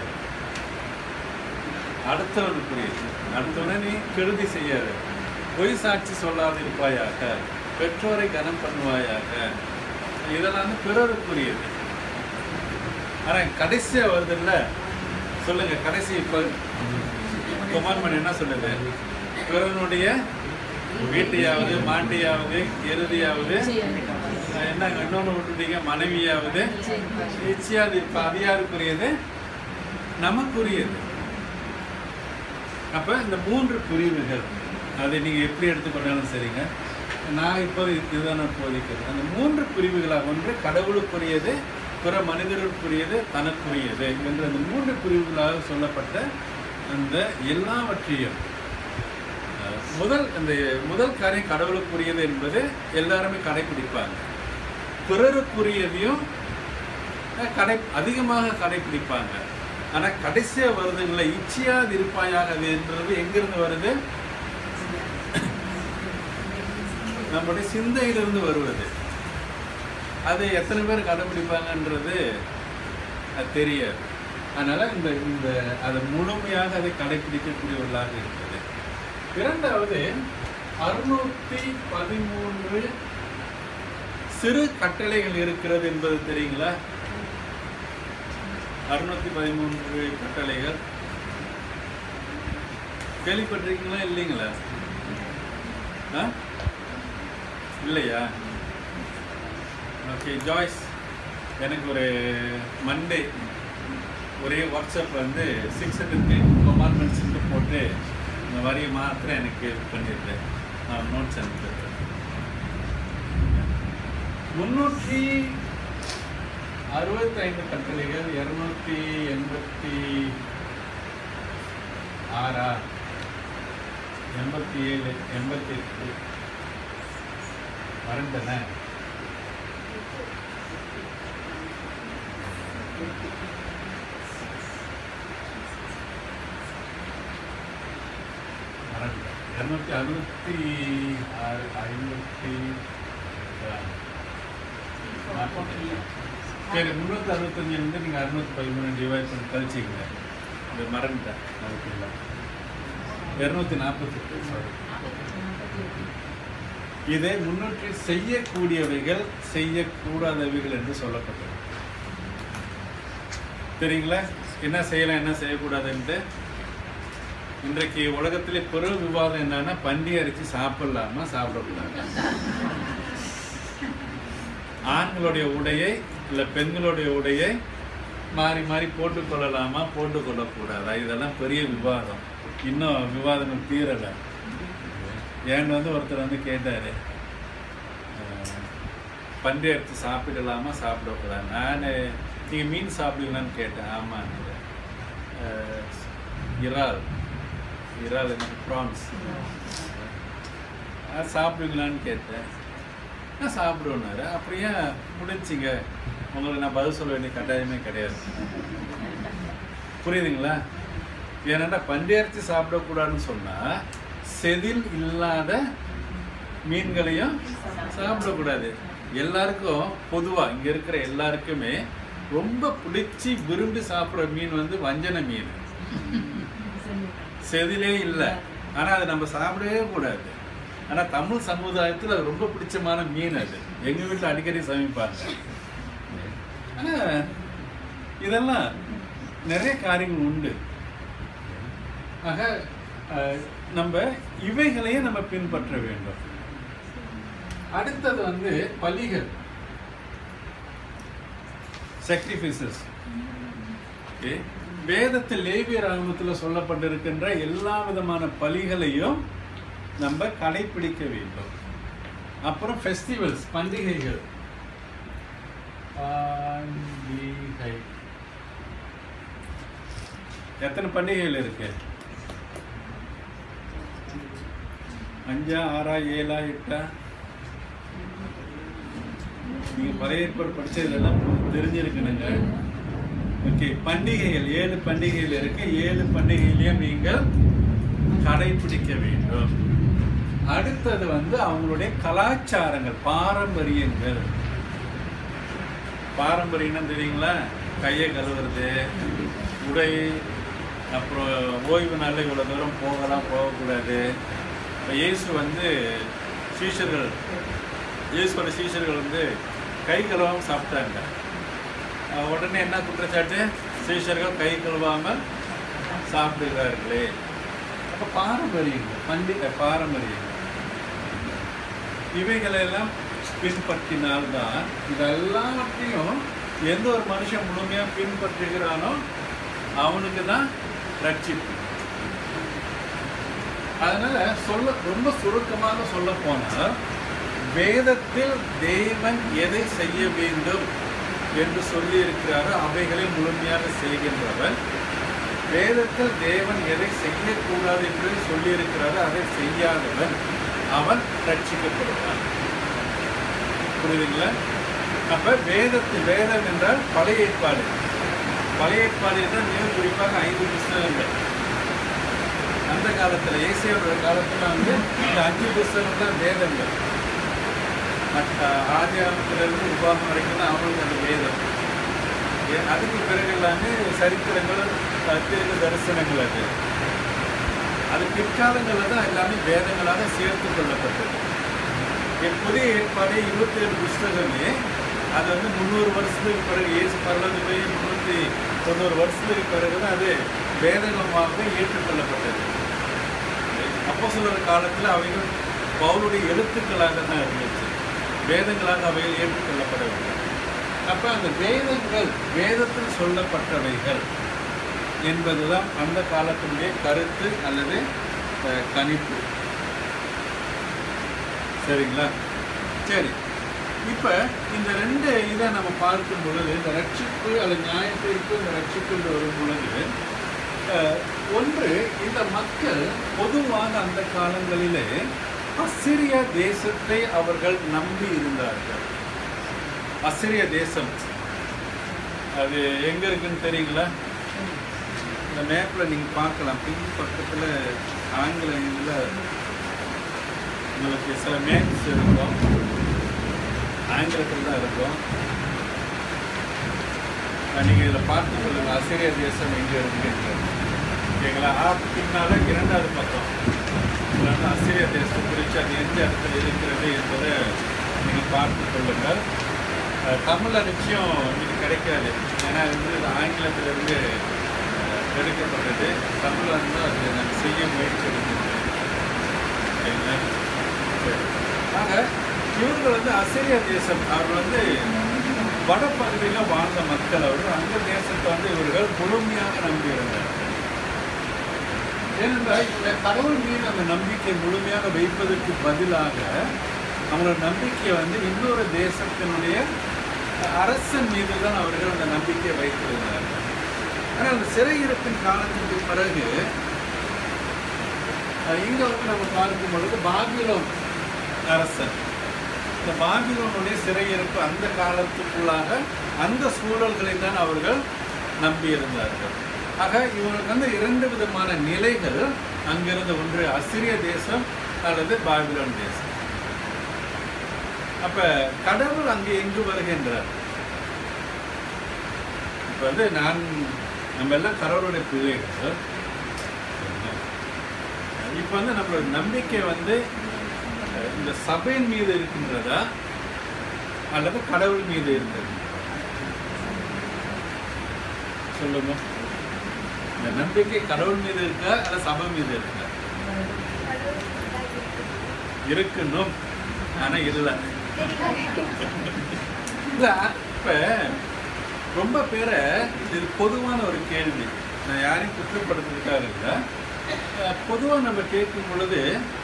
அடுத்தவனுக்குரியது. அடுத்தவனை நீ கெடுதி செய்யாத, பொய் சாட்சி சொல்லாதிருப்பாயாக, பெற்றோரை கனம் பண்ணுவாயாக, இதெல்லாம் வந்து பிறருக்குரியது. ஆனா கடைசியா வருது இல்ல, சொல்லுங்க கடைசி இப்ப குமார்மன் என்ன சொல்லுது? பிறனுடைய வீட்டையாவது மாட்டையாவது எருதியாவது என்ன இன்னொன்று விட்டுட்டீங்க, மனைவியாவது இச்சையாது இருப்ப, அது யாருக்குரியது? நமக்குரியது. அப்ப இந்த 3 பிரிவுகள் அதை நீங்க எப்படி எடுத்துக்கொண்டாலும் சரிங்க. நான் இப்போ இதுதான் போதிக்கிறது. அந்த 3 பிரிவுகளாக, ஒன்று கடவுளுக்குரியது, பிற மனிதர்களுக்குரியது, தனக்குரியது என்ற அந்த 3 பிரிவுகளாக சொல்லப்பட்ட அந்த எல்லாவற்றையும் முதல் காரியம் கடவுளுக்குரியது என்பது எல்லாருமே கடைபிடிப்பாங்க. பிறருக்குரியதையும் அதிகமாக கடைபிடிப்பாங்க. ஆனால் கடைசியாக வருதுங்கள, இச்சையாது இருப்பாயாக என்றது எங்கிருந்து வருது? நம்முடைய சிந்தையிலிருந்து வருவது. அது எத்தனை பேர் கடைபிடிப்பாங்கன்றது அது தெரியாது. அதனால இந்த அதை முழுமையாக அதை கடைபிடிக்கக்கூடியவர்களாக இருக்கிறது. 2வது 613 சிறு கட்டளைகள் இருக்கிறது என்பது தெரியுங்களா? 613 கட்டளைகள் கேள்விப்பட்டிருக்கீங்களா? இல்லைங்களா? இல்லையா? ஓகே ஜாய்ஸ், எனக்கு ஒரு மண்டே ஒரே வாட்ஸ்அப் வந்து 600 கமாண்ட்மெண்ட்ஸ் போட்டு இந்த வரியை மாத்திரம் எனக்கு பண்ணியிருந்தேன். நான் நோட்ஸ் அனுப்பிடுறேன். 365 கட்டளைகள் 286 87 88 மறந்தன. மறந்த 266 சரி, 365 வந்து நீங்கள் 613 டிவைட் பண்ணி கழிச்சிக்கங்க. இது மறந்துட்டேன். 248 சாரி. இதை 300 செய்யக்கூடியவைகள் செய்யக்கூடாதவைகள் என்று சொல்லப்பட்டது. தெரியுங்களா? என்ன செய்யலாம், என்ன செய்யக்கூடாதுன்ட்டு. இன்றைக்கு உலகத்திலே பெரும் விவாதம் என்னன்னா, பன்றி அரிசி சாப்பிடலாமா சாப்பிடக்கூடாது, ஆண்களுடைய உடையை இல்லை பெண்களுடைய உடையை மாறி மாறி போட்டுக்கொள்ளலாமா போட்டுக்கொள்ளக்கூடாதா, இதெல்லாம் பெரிய விவாதம். இன்னும் விவாதங்கள் தீரலை. ஏன்னு வந்து ஒருத்தர் வந்து கேட்டார், பன்றி இறைச்சி சாப்பிடலாமா சாப்பிடக்கூடாது. நான் நீங்கள் மீன் சாப்பிடுவீங்களான்னு கேட்டேன். ஆமாம். இறால் எனக்கு ப்ரான்ஸ் சாப்பிடுவீங்களான்னு கேட்டேன். நான் சாப்பிடுவேன்னாரு. அப்படியே முடிச்சிங்க, உங்களுக்கு நான் பதில் சொல்ல வேண்டிய கட்டாயமே கிடையாது. புரியுதுங்களா? ஏன்னா பன்றி இறைச்சி சாப்பிடக்கூடாதுன்னு சொன்னால் செதில் இல்லாத மீன்களையும் சாப்பிடக்கூடாது. எல்லாருக்கும் பொதுவாக இங்கே இருக்கிற எல்லாருக்குமே ரொம்ப பிடிச்சி விரும்பி சாப்பிட்ற மீன் வந்து வஞ்சன மீன். செதிலே இல்லை, ஆனால் அதை நம்ம சாப்பிடவே கூடாது. ஆனால் தமிழ் சமுதாயத்தில் அது ரொம்ப பிடிச்சமான மீன். அது எங்கள் வீட்டில் அடிக்கடி சமைப்பாங்க. ஆனால் இதெல்லாம் நிறைய காரியங்கள் உண்டு. ஆக நம்ம இவைகளையும் நம்ம பின்பற்ற வேண்டும். அடுத்தது வந்து பலிகள், sacrifices. வேதத்தில் லேவியர் ஆகமத்தில் சொல்லப்பட்டிருக்கின்ற எல்லா விதமான பலிகளையும் நம்ம கடைபிடிக்க வேண்டும். அப்புறம் ஃபெஸ்டிவல்ஸ், பண்டிகைகள். எத்தனை பண்டிகைகள் இருக்கு? 5, 6, 7, 8? நீங்க பழைய ஏற்பாடு படிச்சதெல்லாம் தெரிஞ்சிருக்கணுங்க. ஓகே, பண்டிகைகள் 7 பண்டிகைகள் இருக்கு. 7 பண்டிகைகளையும் நீங்கள் கடைபிடிக்க வேண்டும். அடுத்தது வந்து அவங்களுடைய கலாச்சாரங்கள், பாரம்பரியங்கள். பாரம்பரியம் தெரியுங்களா? கையை கழுவுறது, உடை, அப்புறம் ஓய்வு நாளில் இவ்வளோ தூரம் போகலாம், போகக்கூடாது. இப்போ இயேசுவோட சீஷர்கள் வந்து கை கழுவாமல் சாப்பிட்டாங்க. உடனே என்ன குற்றச்சாட்டு? சீஷர்கள் கை கழுவாமல் சாப்பிடுகிறார்களே. அப்போ பாரம்பரியங்கள், பாரம்பரியங்கள் இவைகளெல்லாம் பின்பற்றினால்தான், இதெல்லாவற்றையும் எந்த ஒரு மனுஷன் முழுமையாக பின்பற்றுகிறானோ அவனுக்கு தான் ரட்சிப்பு. அதனால ரொம்ப சுருக்கமாக சொல்ல போனால், வேதத்தில் தேவன் எதை செய்ய வேண்டும் என்று சொல்லி இருக்கிறாரோ அவைகளை முழுமையாக செய்கின்றவன். வேதத்தில் தேவன் எதை செய்யக்கூடாது என்று சொல்லி இருக்கிறாரோ அதை செய்யாதவன் அவன் ரட்சிக்கப்படுவான். புரியுதுங்களா? அப்ப வேதம் என்றால் பழைய ஏற்பாடு. பழைய ஏற்பாடு என்றால் மிக குறிப்பாக 5 புஸ்தகங்கள். அந்த காலத்துல ஏசியோட காலத்துல வந்து இந்த 5 புஸ்தகம் தான் வேதங்கள். ஆதியாகமத்திலிருந்து உபாகமம் வரைக்கும் தான் அவங்களுக்கு அந்த வேதம். அதுக்கு பிறகு எல்லாமே சரித்திரங்கள், தீர்க்க தரிசனங்கள். அது பிற்காலங்களில் தான் எல்லாமே வேதங்களாக சேர்த்து கொள்ளப்பட்டது. புதிய ஏற்பாடு 27 புஸ்தகமே அது வந்து 300 வருஷத்துக்கு பிறகு, இயேசு பரலோகம் போய் 390 வருஷத்துக்கு பிறகு தான் அது வேதங்களாக ஏற்றுக்கொள்ளப்பட்டது. அப்போஸ்தலர் காலத்தில் அவைகள் பவுலுடைய எழுத்துக்களாக தான் இருந்துச்சு, வேதங்களாக அவைகள் ஏற்றுக்கொள்ளப்படவில்லை. அப்போ அந்த வேதத்தில் சொல்லப்பட்டவைகள் என்பதுதான் அந்த காலத்தினுடைய கருத்து அல்லது கணிப்பு. சரிங்களா? சரி, இப்போ இந்த 2 இதை நம்ம பார்க்கும் பொழுது, இந்த ரட்சிப்பு அல்லது நியாயத்தீர்ப்பு, இந்த ரட்சிப்பு வரும் பொழுது, ஒன்று, இந்த மக்கள் பொதுவாக அந்த காலங்களிலே அசிரிய தேசத்தை அவர்கள் நம்பி இருந்தார்கள். அசிரிய தேசம் அது எங்க இருக்குன்னு தெரியுங்களா? இந்த மேப்பில் நீங்கள் பார்க்கலாம். பின் பக்கத்தில் ஆங்கில இதில் உங்களுக்கு சில மேப்ஸ் இருக்கும், ஆங்கிலத்தில் தான் இருக்கும். நீங்கள் இதில் பார்த்து சொல்லுங்கள், அசிரிய தேசம் எங்கே இருக்குங்க. ஓகேங்களா? பின்னால் 2வது பக்கம் அசிரிய தேசம் குறித்து அது எந்த இடத்துல இருக்கிறது என்பதை நீங்கள் பார்த்து கொள்ளுங்கள். தமிழில் நிச்சயம் இது கிடைக்காது, ஏன்னா இது ஆங்கிலத்திலிருந்து எடுக்கப்பட்டது. தமிழில் இருந்தால் அது நாங்கள் செய்ய முயற்சி எடுக்கிறது. சரிங்களா? ஆக இவர்கள் வந்து அசிரிய தேசம், அவர்கள் வந்து வடப்பகுதியில் வாழ்ந்த மக்கள். அவர்கள் அந்த தேசத்தை வந்து இவர்கள் முழுமையாக நம்பியிருந்தார்கள். ஏனென்றால் இந்த கடவுள் மீது அந்த நம்பிக்கை முழுமையாக வைப்பதற்கு பதிலாக அவங்களோட நம்பிக்கையை வந்து இன்னொரு தேசத்தினுடைய அரசன் மீது தான் அவர்கள் அந்த நம்பிக்கையை வைத்திருந்தார்கள். ஆனால் அந்த சிறையிருப்பின் காலத்துக்கு பிறகு இங்க வந்து நம்ம பார்க்கும் பொழுது பாபிலோன் அரசன், இந்த பாபிலோனுடைய சிறையிருப்பு அந்த காலத்துக்குள்ளாக அந்த சூழல்களை தான் அவர்கள் நம்பியிருந்தார்கள். ஆக இவங்களுக்கு வந்து 2 விதமான நிலைகள் அங்கிருந்து, ஒன்று அசிரிய தேசம் அல்லது பாபிலோன் தேசம். அப்ப கடவுள் அங்கே எங்கு வருகின்றார்? இப்ப வந்து நம்ம எல்லாம் கடவுளுடைய பிள்ளைகள். இப்ப வந்து நம்மளோட நம்பிக்கை வந்து இந்த சபையின் மீது இருக்கின்றதா அல்லது கடவுள் மீது இருக்கிறது? சொல்லுங்க. இந்த நம்பிக்கை கடவுள் மீது இருக்கா அல்ல சபை மீது இருக்கா? இருக்கணும், ஆனா இல்லை. இப்ப ரொம்ப பேரை இது பொதுவான ஒரு கேள்வி, நான் யாரையும் குற்றப்படுத்துறதுக்காக இல்லை. பொதுவாக நம்ம கேட்கும் பொழுது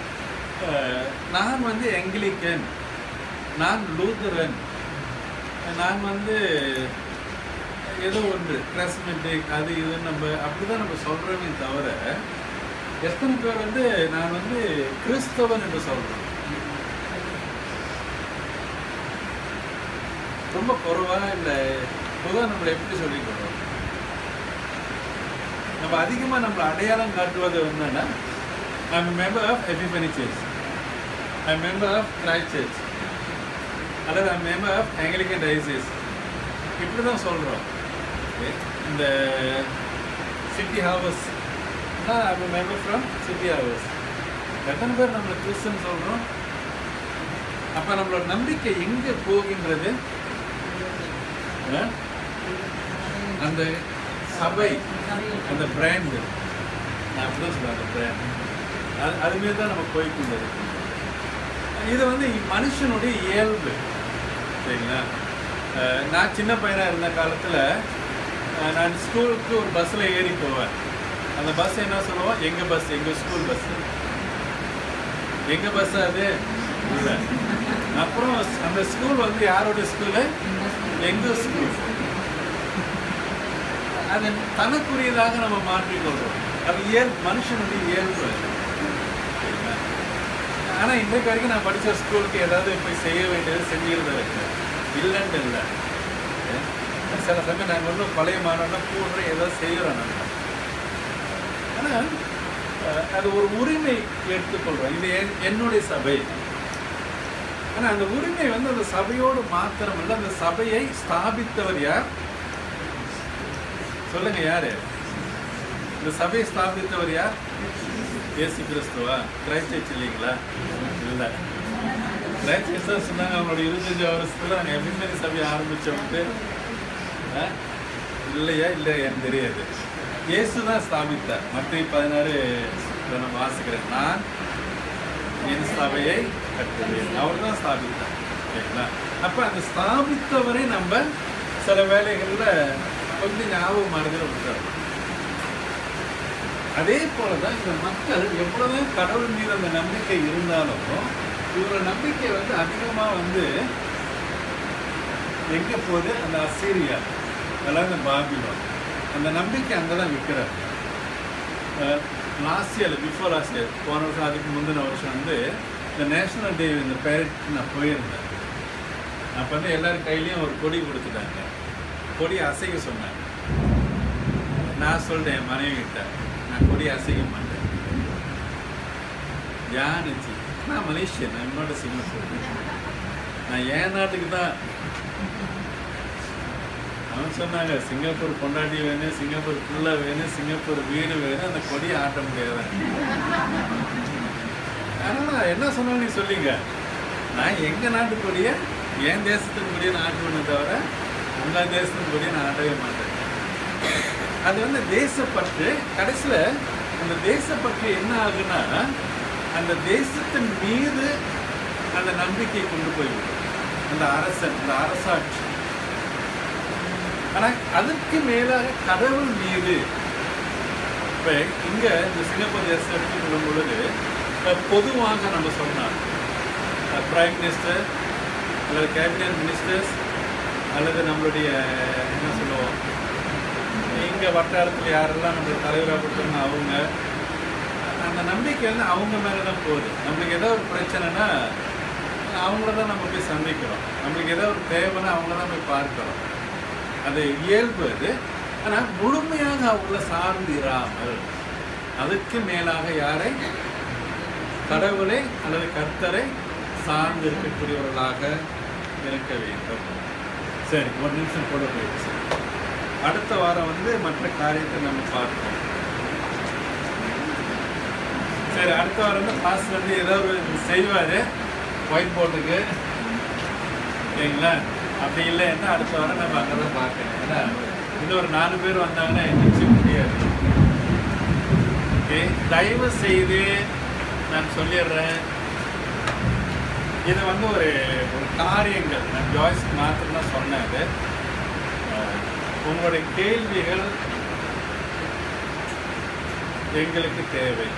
நான் வந்து எங்கிலிக்கன், நான் லூத்தரன், நான் வந்து ஏதோ ஒன்று கிராஸ்மெட்டிக் அது இது நம்ம அப்படிதான் நம்ம சொல்கிறோமே தவிர, எத்தனை பேர் வந்து நான் வந்து கிறிஸ்தவன் என்று சொல்கிறோம்? ரொம்ப குறைவா இல்லை. பொதுவாக நம்மளை எப்படி சொல்லிக்கிறோம்? நம்ம அதிகமாக நம்மளை அடையாளம் காட்டுவது என்னன்னா, I'm a member of Epiphany Church, I'm a member of Christ Church, அல்லது I'm a member of Anglican Diocese, இப்படி தான் சொல்கிறோம். இந்த city harvest, I'm a member from city harvest. எத்தனை பேர் நம்மளை கிறிஸ்தன் சொல்கிறோம்? அப்போ நம்மளோட நம்பிக்கை எங்கே போகின்றது? அந்த சபை, அந்த பிராண்டு, நான் அப்படிதான் சொல்றேன், அந்த பிராண்ட் அதுமாரி தான் நம்ம போய்கொண்டது. இது வந்து மனுஷனுடைய இயல்பு, சரிங்களா? நான் சின்ன பையனாக இருந்த காலத்தில் நான் ஸ்கூலுக்கு ஒரு பஸ்ஸில் ஏறி போவேன். அந்த பஸ் என்ன சொல்லுவோம்? எங்கள் பஸ், எங்கள் ஸ்கூல் பஸ்ஸு. எங்கள் பஸ் அது இல்லை. அப்புறம் அந்த ஸ்கூல் வந்து யாரோட ஸ்கூலு? எங்கள் ஸ்கூல். அது தனக்குரியதாக நம்ம மாற்றிக்கொள்றோம். அது மனுஷனுடைய இயல்பு. ஆனால் இன்றைக்கு வரைக்கும் நான் படித்த ஸ்கூலுக்கு ஏதாவது போய் செய்ய வேண்டியது செஞ்சுக்கிறத இருக்கு, இல்லைன்னு இல்லை. சில சமயம் நாங்கள் ஒன்றும் பழைய மாணவனா கூடுற ஏதாவது செய்கிறோம் நம்ம. ஆனால் அது ஒரு உரிமை எடுத்துக்கொள்கிறோம், இது என்னுடைய சபை. ஆனால் அந்த உரிமை வந்து அந்த சபையோடு மாத்திரம் இல்லை, அந்த சபையை ஸ்தாபித்தவர் யார்? சொல்லுங்க, யாரு இந்த சபையை ஸ்தாபித்தவர்? யார்? இயேசு கிறிஸ்துவா? கிரைஸ்ட் சர்ச் இல்லைங்களா? இல்லை, கிரைஸ்ட் சர்ச் தான் சொன்னாங்க. அவங்களோட 25 வருஷத்துல நாங்கள் எபிஃபனி சபையை ஆரம்பித்தவங்க இல்லையா? இல்லை, எனக்கு தெரியாது. இயேசு தான் ஸ்தாபித்தார். மத்திய 16 நான் வாசிக்கிறேன், நான் என் சபையை கட்டுவேன். அவர் தான் ஸ்தாபித்தார், சரிங்களா? அப்போ அந்த ஸ்தாபித்தவரை நம்ம சில வேலைகளில் கொஞ்சம் ஞாபகம் மறந்துட விட்டுறாரு. அதே போலதான் இந்த மக்கள் எவ்வளவுதான் கடவுள் மீது அந்த நம்பிக்கை இருந்தாலும் இவரோட நம்பிக்கை வந்து அதிகமாக வந்து எங்கே போகுது? அந்த அசீரியா, அதாவது அந்த பாபிலோன், அந்த நம்பிக்கை அங்கே தான் விற்கிறார். Last year, before last year, போன வருஷம், அதுக்கு முந்தின வருஷம் வந்து இந்த நேஷனல் டே இந்த பேரட் நான் போயிருந்தேன். அப்போ வந்து எல்லாரும் கையிலையும் ஒரு கொடி கொடுத்துட்டாங்க. கொடி அசைக்க சொன்னாங்க. நான் சொல்லிட்டேன் என் மனைவி கிட்ட, நான் கொடி அசைக்க மாட்டேன். யானிச்சு, நான் மலேசியன், நான் என்னோட சிங்கப்பூர், நான் என் நாட்டுக்கு தான். அவன் சொன்னாங்க, சிங்கப்பூர் பொண்டாட்டி வேணும், சிங்கப்பூர் புள்ள வேணும், சிங்கப்பூர் வீடு வேணும், அந்த கொடியை ஆட்ட முடியாது. ஆனால் என்ன சொன்னாலும் நீ சொல்லிங்க, நான் எங்கள் நாட்டு கொடியை, என் தேசத்துக்கு கொடியை நான் ஆட்டுவேனே தவிர உங்கள் தேசத்துக்கு கொடியை நான் ஆட்டவே மாட்டேன். அது வந்து தேசப்பற்று. கடைசியில் அந்த தேசப்பற்று என்ன ஆகுன்னா, அந்த தேசத்தின் மீது அந்த நம்பிக்கை கொண்டு போய்விடும், அந்த அரசன், அந்த அரசாட்சி. ஆனால் அதற்கு மேலாக கடவுள் மீது, இப்போ இங்கே இந்த சிங்கப்பூர் தேசம் எடுத்துக்கொள்ளும் பொழுது பொதுவாக நம்ம சொன்னால் பிரைம் மினிஸ்டர் அல்லது கேபினட் மினிஸ்டர்ஸ் அல்லது நம்மளுடைய என்ன சொல்லுவோம் இங்கே வட்டாரத்தில் யாரெல்லாம் நம்மளுக்கு தலைவராக கொடுத்தோம்னா அவங்க அந்த நம்பிக்கை வந்து அவங்க மேலே தான் போகுது. நம்மளுக்கு ஏதோ ஒரு பிரச்சனைனா அவங்கள தான் நம்ம போய் சந்திக்கிறோம். நம்மளுக்கு ஏதோ ஒரு தேவைன்னா அவங்கள தான் போய் பார்க்குறோம். அது இயல்பு அது. ஆனால் முழுமையாக அவங்கள சார்ந்து இராமல் அதுக்கு மேலாக யாரை கடவுளை அல்லது கர்த்தரை சார்ந்து இருக்கக்கூடியவர்களாக இருக்க வேண்டும். சரி, ஒரு நிமிஷம் கூட போயிடுச்சு. அடுத்த வாரம் வந்து மற்ற காரியத்தை நம்ம பார்ப்போம். சரி, அடுத்த வாரம் வந்து பாஸ் வந்து ஏதாவது ஒரு செய்வார் ஒயிட் போர்டுக்கு, சரிங்களா? அப்படி இல்லைன்னா அடுத்த வாரம் நம்ம அங்கே தான் பார்க்கணும். ஏன்னா இன்னும் ஒரு 4 பேர் வந்தாங்கன்னா எந்திரிச்சு முடியாது. ஓகே, தயவு செய்து நான் சொல்லிடுறேன், இது வந்து ஒரு காரியங்கள் நான் ஜாய்ஸ்க்கு மாத்திரம் சொன்னது. உங்களுடைய கேள்விகள் எங்களுக்கு தேவை.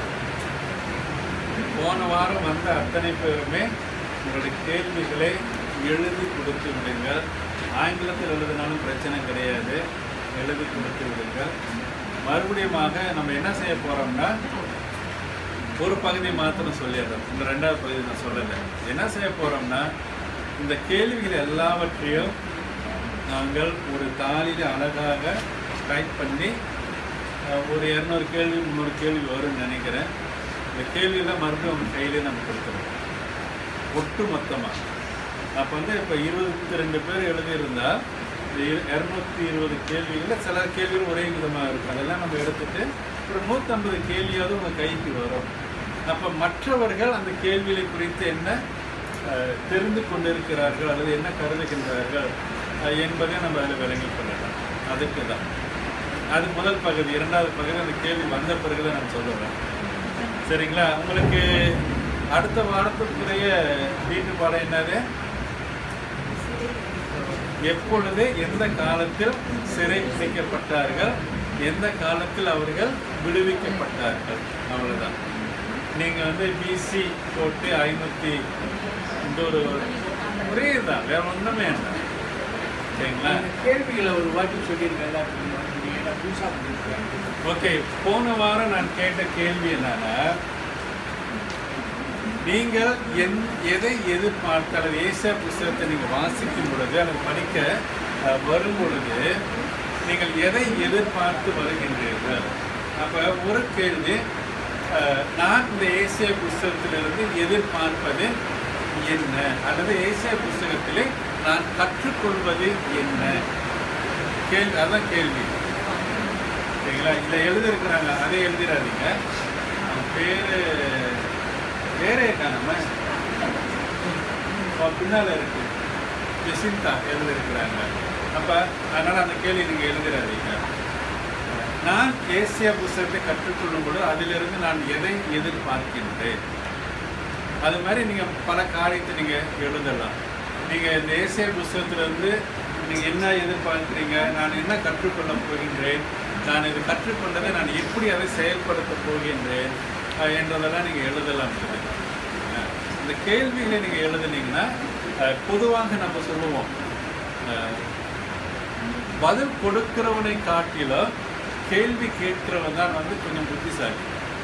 போன வாரம் வந்த அத்தனை பேருமே உங்களுடைய கேள்விகளை எழுதி கொடுத்து விடுங்கள். ஆங்கிலத்தில் எழுதினாலும் பிரச்சனை கிடையாது, எழுதி கொடுத்து விடுங்கள். மறுபடியும் நம்ம என்ன செய்ய போகிறோம்னா ஒரு பகுதி மாத்திரம் சொல்லிடுறோம். இந்த 2வது பகுதி நான் சொல்லலை. என்ன செய்ய போகிறோம்னா இந்த கேள்விகள் எல்லாவற்றையும் நாங்கள் ஒரு தாளில் அழகாக டைப் பண்ணி ஒரு 200 கேள்வி 300 கேள்வி வரும்னு நினைக்கிறேன். இந்த கேள்வியெல்லாம் மறுபடியும் உங்கள் கையிலே நம்ம கொடுத்துருவோம் ஒட்டு மொத்தமாக. அப்போ வந்து இப்போ 22 பேர் எழுதியிருந்தால் 220 கேள்விகளில் சில கேள்விகள் ஒரே விதமாக இருக்கும். அதெல்லாம் நம்ம எடுத்துகிட்டு ஒரு 150 கேள்வியாவது உங்கள் கைக்கு வரும். அப்போ மற்றவர்கள் அந்த கேள்விகளை குறித்து என்ன தெரிந்து கொண்டிருக்கிறார்கள் அல்லது என்ன கருதுகின்றார்கள் என்பதை நம்ம அதில் விளங்கி கொள்ளலாம். அதுக்கு தான் அது முதல் பகுதி. 2வது பகுதி அந்த கேள்வி வந்த பிறகு தான் நான் சொல்லுவேன். சரிங்களா? உங்களுக்கு அடுத்த வாரத்துக்குரிய வீட்டு பாடம் என்னது? எப்பொழுது எந்த காலத்தில் சிறை பிடிக்கப்பட்டார்கள், எந்த காலத்தில் அவர்கள் விடுவிக்கப்பட்டார்கள், அவ்வளோதான். நீங்கள் வந்து பிசி போட்டு 500 இந்த ஒரே தான், வேற ஒன்றுமே என்ன. சரிங்களா? கேள்விகளை ஒரு வாட்டி சொல்லியிருக்கேன். ஓகே, போன வாரம் நான் கேட்ட கேள்வி என்னன்னா, நீங்கள் எதை எதிர்பார்த்து அல்லது ஏசியா புத்தகத்தை நீங்கள் வாசிக்கும் பொழுது அல்லது படிக்க வரும் பொழுது நீங்கள் எதை எதிர்பார்த்து வருகின்றீர்கள்? அப்போ ஒரு கேள்வி, நான் இந்த ஏசியா புத்தகத்திலிருந்து எதிர்பார்ப்பது என்ன அல்லது ஏசியா புத்தகத்திலே நான் கற்றுக்கொள்வது என்ன? கேள்வி, அதான் கேள்வி. சரிங்களா? இதில் எழுதியிருக்கிறாங்க, அதை எழுதிடாதீங்க. பேர் வேறே காணாம பின்னால் இருக்கு, ஜெசிந்தா எழுதியிருக்கிறாங்க. அப்போ அதனால் அந்த கேள்வி நீங்கள் எழுதிடாதீங்க. நான் ஏசியா புத்தகத்தை கற்றுக்கொள்ளும் பொழுது அதிலிருந்து நான் எதை எதிர்பார்க்கின்றேன், அது மாதிரி நீங்கள் பல காரியத்தை நீங்கள் எழுதலாம். நீங்கள் இந்த ஏசியா புத்தகத்திலிருந்து நீங்கள் என்ன எதிர்பார்க்குறீங்க, நான் என்ன கற்றுக்கொள்ள போகின்றேன், நான் இது கற்றுக்கொண்டதை நான் எப்படி அதை செயல்படுத்த போகின்றேன் என்றதெல்லாம் நீங்கள் எழுதலாம். இந்த கேள்விகளை நீங்கள் எழுதுனீங்கன்னா பொதுவாக நம்ம சொல்லுவோம், பதில் கொடுக்கிறவனை காட்டிலும் கேள்வி கேட்கிறவன் தான் வந்து கொஞ்சம் புத்திசாலி.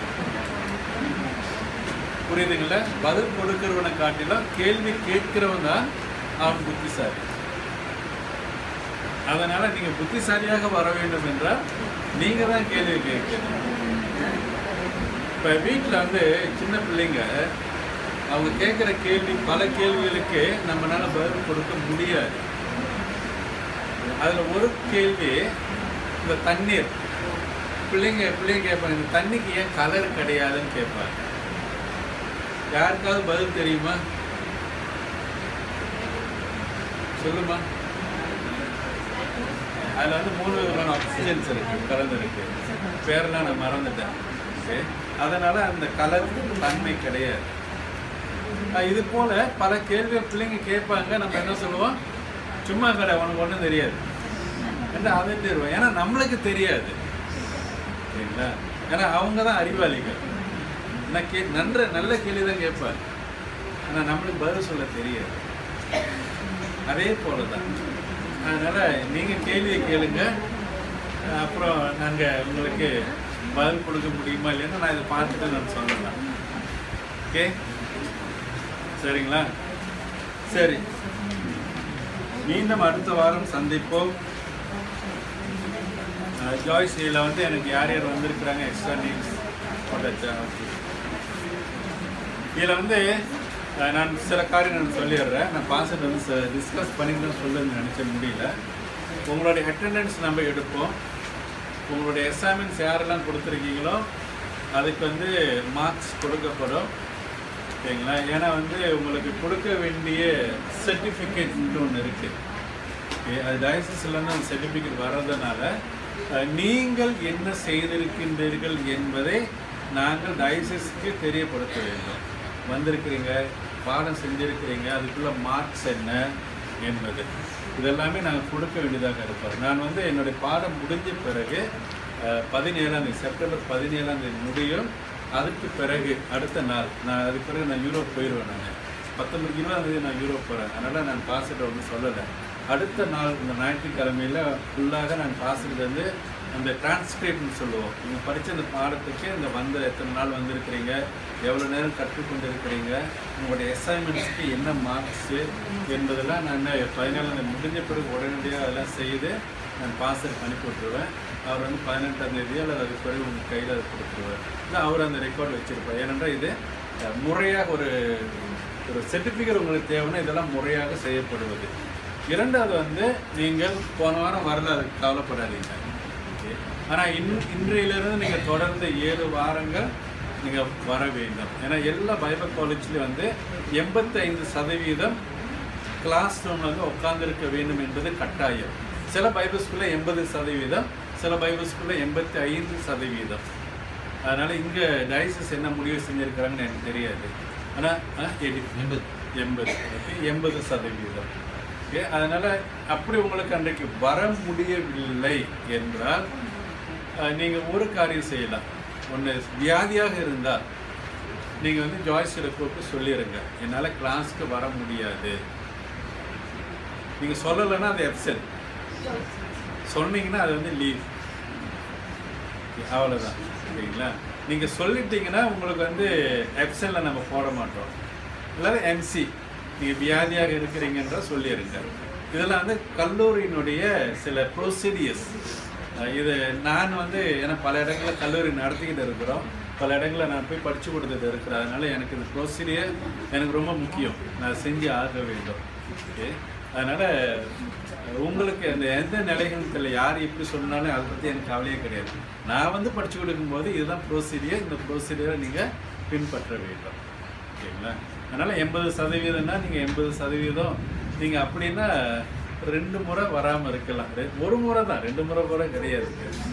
புரியுதுங்களா? பதில் கொடுக்கிறவனை காட்டிலும் கேள்வி கேட்கிறவன் தான் அவன் புத்திசாலி. அதனால நீங்க புத்திசாலியாக வர வேண்டும் என்றால் நீங்க தான் கேள்வி கேட்கணும். இப்ப வீட்டில் வந்து சின்ன பிள்ளைங்க அவங்க கேட்குற கேள்வி, பல கேள்விகளுக்கு நம்மளால பதில் கொடுக்க முடியாது. அதில் ஒரு கேள்வி, இந்த தண்ணீர், பிள்ளைங்க கேட்பாங்க, இந்த தண்ணிக்கு ஏன் கலர் கிடையாதுன்னு கேட்பாங்க. யாருக்காவது பதில் தெரியுமா? சொல்லுமா. அதில் வந்து 3 விதமான ஆக்சிஜன்ஸ் இருக்குது, கலந்து இருக்கு. பேரெல்லாம் நான் மறந்துட்டேன். ஓகே, அதனால் அந்த கலர் தன்மை கிடையாது. இது போல் பல கேள்வியை பிள்ளைங்க கேட்பாங்க. நம்ம என்ன சொல்லுவோம், சும்மா கடை, உனக்கு ஒன்றும் தெரியாது என்று அதை தருவோம். ஏன்னா நம்மளுக்கு தெரியாது, சரிங்களா? ஏன்னா அவங்க தான் அறிவாளிகள். நல்ல கேள்வி தான் கேட்பாங்க. ஆனால் நம்மளுக்கு பதில் சொல்ல தெரியாது. அதே போல தான். அதனால் நீங்கள் கேள்வியை கேளுங்க, அப்புறம் நாங்கள் உங்களுக்கு பதில் கொடுக்க முடியுமா இல்லைன்னா நான் இதை பார்த்துட்டு நான் சொல்லலாம். ஓகே, சரிங்களா? சரி, மீண்டும் அடுத்த வாரம் சந்திப்போம். ஜாய்ஸ் இதில் வந்து எனக்கு யார் யார் வந்திருக்கிறாங்க எக்ஸ்ட்ரா நீட்ஸ் போட்டாச்சா? இதில் வந்து நான் சில காரியம் நான் சொல்லிடுறேன். நான் பாஸ்ட் வந்து டிஸ்கஸ் பண்ணிட்டு தான் சொல்ல நினச்ச முடியல. உங்களுடைய அட்டெண்டன்ஸ் நம்ம எடுப்போம். உங்களுடைய அசைன்மெண்ட்ஸ் யாரெல்லாம் கொடுத்துருக்கீங்களோ அதுக்கு வந்து மார்க்ஸ் கொடுக்கப்படும். ஓகேங்களா? ஏன்னா வந்து உங்களுக்கு கொடுக்க வேண்டிய சர்டிஃபிகேட்னு ஒன்று இருக்குது. ஓகே, அது டயசிஸ்லேருந்து அந்த சர்டிஃபிகேட் வர்றதுனால நீங்கள் என்ன செய்திருக்கின்றீர்கள் என்பதை நாங்கள் டயசிஸ்க்கு தெரியப்படுத்த வேண்டும். வந்திருக்கிறீங்க, பாடம் செஞ்சுருக்கிறீங்க, அதுக்குள்ள மார்க்ஸ் என்ன என்பது இதெல்லாமே நாங்கள் கொடுக்க வேண்டியதாக இருப்போம். நான் வந்து என்னுடைய பாடம் முடிஞ்ச பிறகு 17ஆம் தேதி செப்டம்பர் 17ஆம் தேதி முடியும். அதுக்கு பிறகு அடுத்த நாள் அதுக்கு பிறகு நான் யூரோப் போயிடுவேன். நான் 19-20ஆம் தேதி நான் யூரோப் போகிறேன். அதனால் நான் பாஸ்ட்டை வந்து சொல்லலை. அடுத்த நாள் இந்த ஞாயிற்றுக்கிழமையில் ஃபுல்லாக நான் பாஸ்ட்டு வந்து அந்த டிரான்ஸ்கிரிப்ட்னு சொல்லுவோம். நீங்கள் படித்த அந்த பாடத்துக்கு இந்த வந்த எத்தனை நாள் வந்திருக்கிறீங்க, எவ்வளோ நேரம் கற்றுக்கொண்டு இருக்கிறீங்க, உங்களுடைய அசைன்மெண்ட்ஸுக்கு என்ன மார்க்ஸு என்பதெல்லாம் நான் 17 முடிஞ்ச பிறகு உடனடியாக அதெல்லாம் செய்து நான் பாஸ்டருக்கு அனுப்பி விட்டுருவேன். அவர் வந்து 18ஆம் தேதி அல்லது அதுக்கு பிறகு உங்கள் கையில் அதை கொடுத்துருவார். இல்லை அவர் அந்த ரெக்கார்டு வச்சுருப்பார். ஏனென்றால் இது முறையாக ஒரு சர்டிஃபிகேட் உங்களுக்கு தேவைன்னா இதெல்லாம் முறையாக செய்யப்படுவது. இரண்டாவது வந்து நீங்கள் போன வாரம் வரல, அதுக்கு கவலைப்படாதீங்க. ஆனால் இன்றையிலிருந்து நீங்கள் தொடர்ந்து 7 வாரங்கள் நீங்கள் வர வேண்டும். ஏன்னா எல்லா பைபிள் காலேஜ்லேயும் வந்து 85% கிளாஸ் ரூமில் வந்து உட்காந்துருக்க வேண்டும் என்பது கட்டாயம். சில பைபிள் ஸ்கூலில் 80%, சில பைபிள் ஸ்கூலில் 85%. அதனால் இங்கே டயசிஸ் என்ன முடிவு செஞ்சுருக்கிறாங்கன்னு எனக்கு தெரியாது. ஆனால் 80%. ஓகே, அதனால் அப்படி உங்களுக்கு அன்றைக்கு வர முடியவில்லை என்றால் நீங்கள் ஒரு காரியம் செய்யலாம். ஒன்று, வியாதியாக இருந்தால் நீங்கள் வந்து ஜாய்ஸில் கூப்பிட்டு சொல்லிடுங்க, என்னால் கிளாஸ்க்கு வர முடியாது. நீங்கள் சொல்லலைன்னா அது எப்சென்ட், சொன்னீங்கன்னா அது வந்து லீவ். அவ்வளோதான். சரிங்களா? நீங்கள் சொல்லிட்டீங்கன்னா உங்களுக்கு வந்து எப்சென்ட்டில் நம்ம போட மாட்டோம். இல்லாத எம்சி நீங்கள் வியாதியாக இருக்கிறீங்கன்ற சொல்லிடுங்க. இதெல்லாம் வந்து கல்லூரியினுடைய சில ப்ரொசீடியர்ஸ். இது நான் வந்து ஏன்னா பல இடங்களில் கல்லூரி நடத்திக்கிட்டு இருக்கிறோம், பல இடங்களில் நான் போய் படித்து கொடுத்துட்டு இருக்கிறேன். அதனால் எனக்கு இந்த ப்ரொசீடியர் எனக்கு ரொம்ப முக்கியம், நான் செஞ்சு ஆக வேண்டும். ஓகே, அதனால் உங்களுக்கு அந்த எந்த நிலைகளும் தெரியல, யார் எப்படி சொன்னாலும் அதை பற்றி எனக்கு கவலையே கிடையாது. நான் வந்து படித்து கொடுக்கும்போது இதுதான் ப்ரொசீடியர், இந்த ப்ரொசீடியரை நீங்கள் பின்பற்ற வேண்டும். ஓகேங்களா? அதனால் 80%னா நீங்கள் 80%. நீங்கள் அப்படின்னா 2 முறை வராமல் இருக்கலாம். 1 முறை தான், 2 முறை கூட கிடையாது.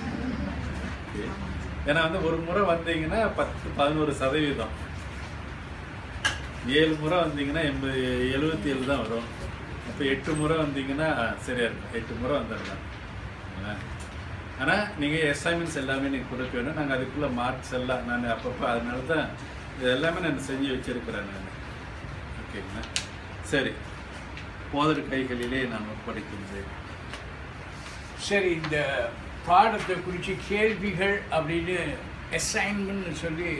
ஏன்னா வந்து 1 முறை வந்தீங்கன்னா 10-11%. 7 முறை வந்தீங்கன்னா 77 தான் வரும். அப்போ 8 முறை வந்தீங்கன்னா சரியாக இருக்கும். 8 முறை வந்துடலாம். ஆனால் நீங்கள் அசைன்மெண்ட்ஸ் எல்லாமே நீங்கள் கொடுக்க வேணும். நாங்கள் அதுக்குள்ளே மார்க்ஸ் எல்லாம் நான் அப்பப்போ அதனால தான் இது எல்லாமே நான் செஞ்சு வச்சுருக்கிறேன் நான். ஓகேங்களா? சரி, போதர் கைகளிலே நான் ஒப்படைக்கின்றேன். சரி, இந்த பாடத்தை குறித்து கேள்விகள் அப்படின்னு அசைன்மெண்ட்னு சொல்லி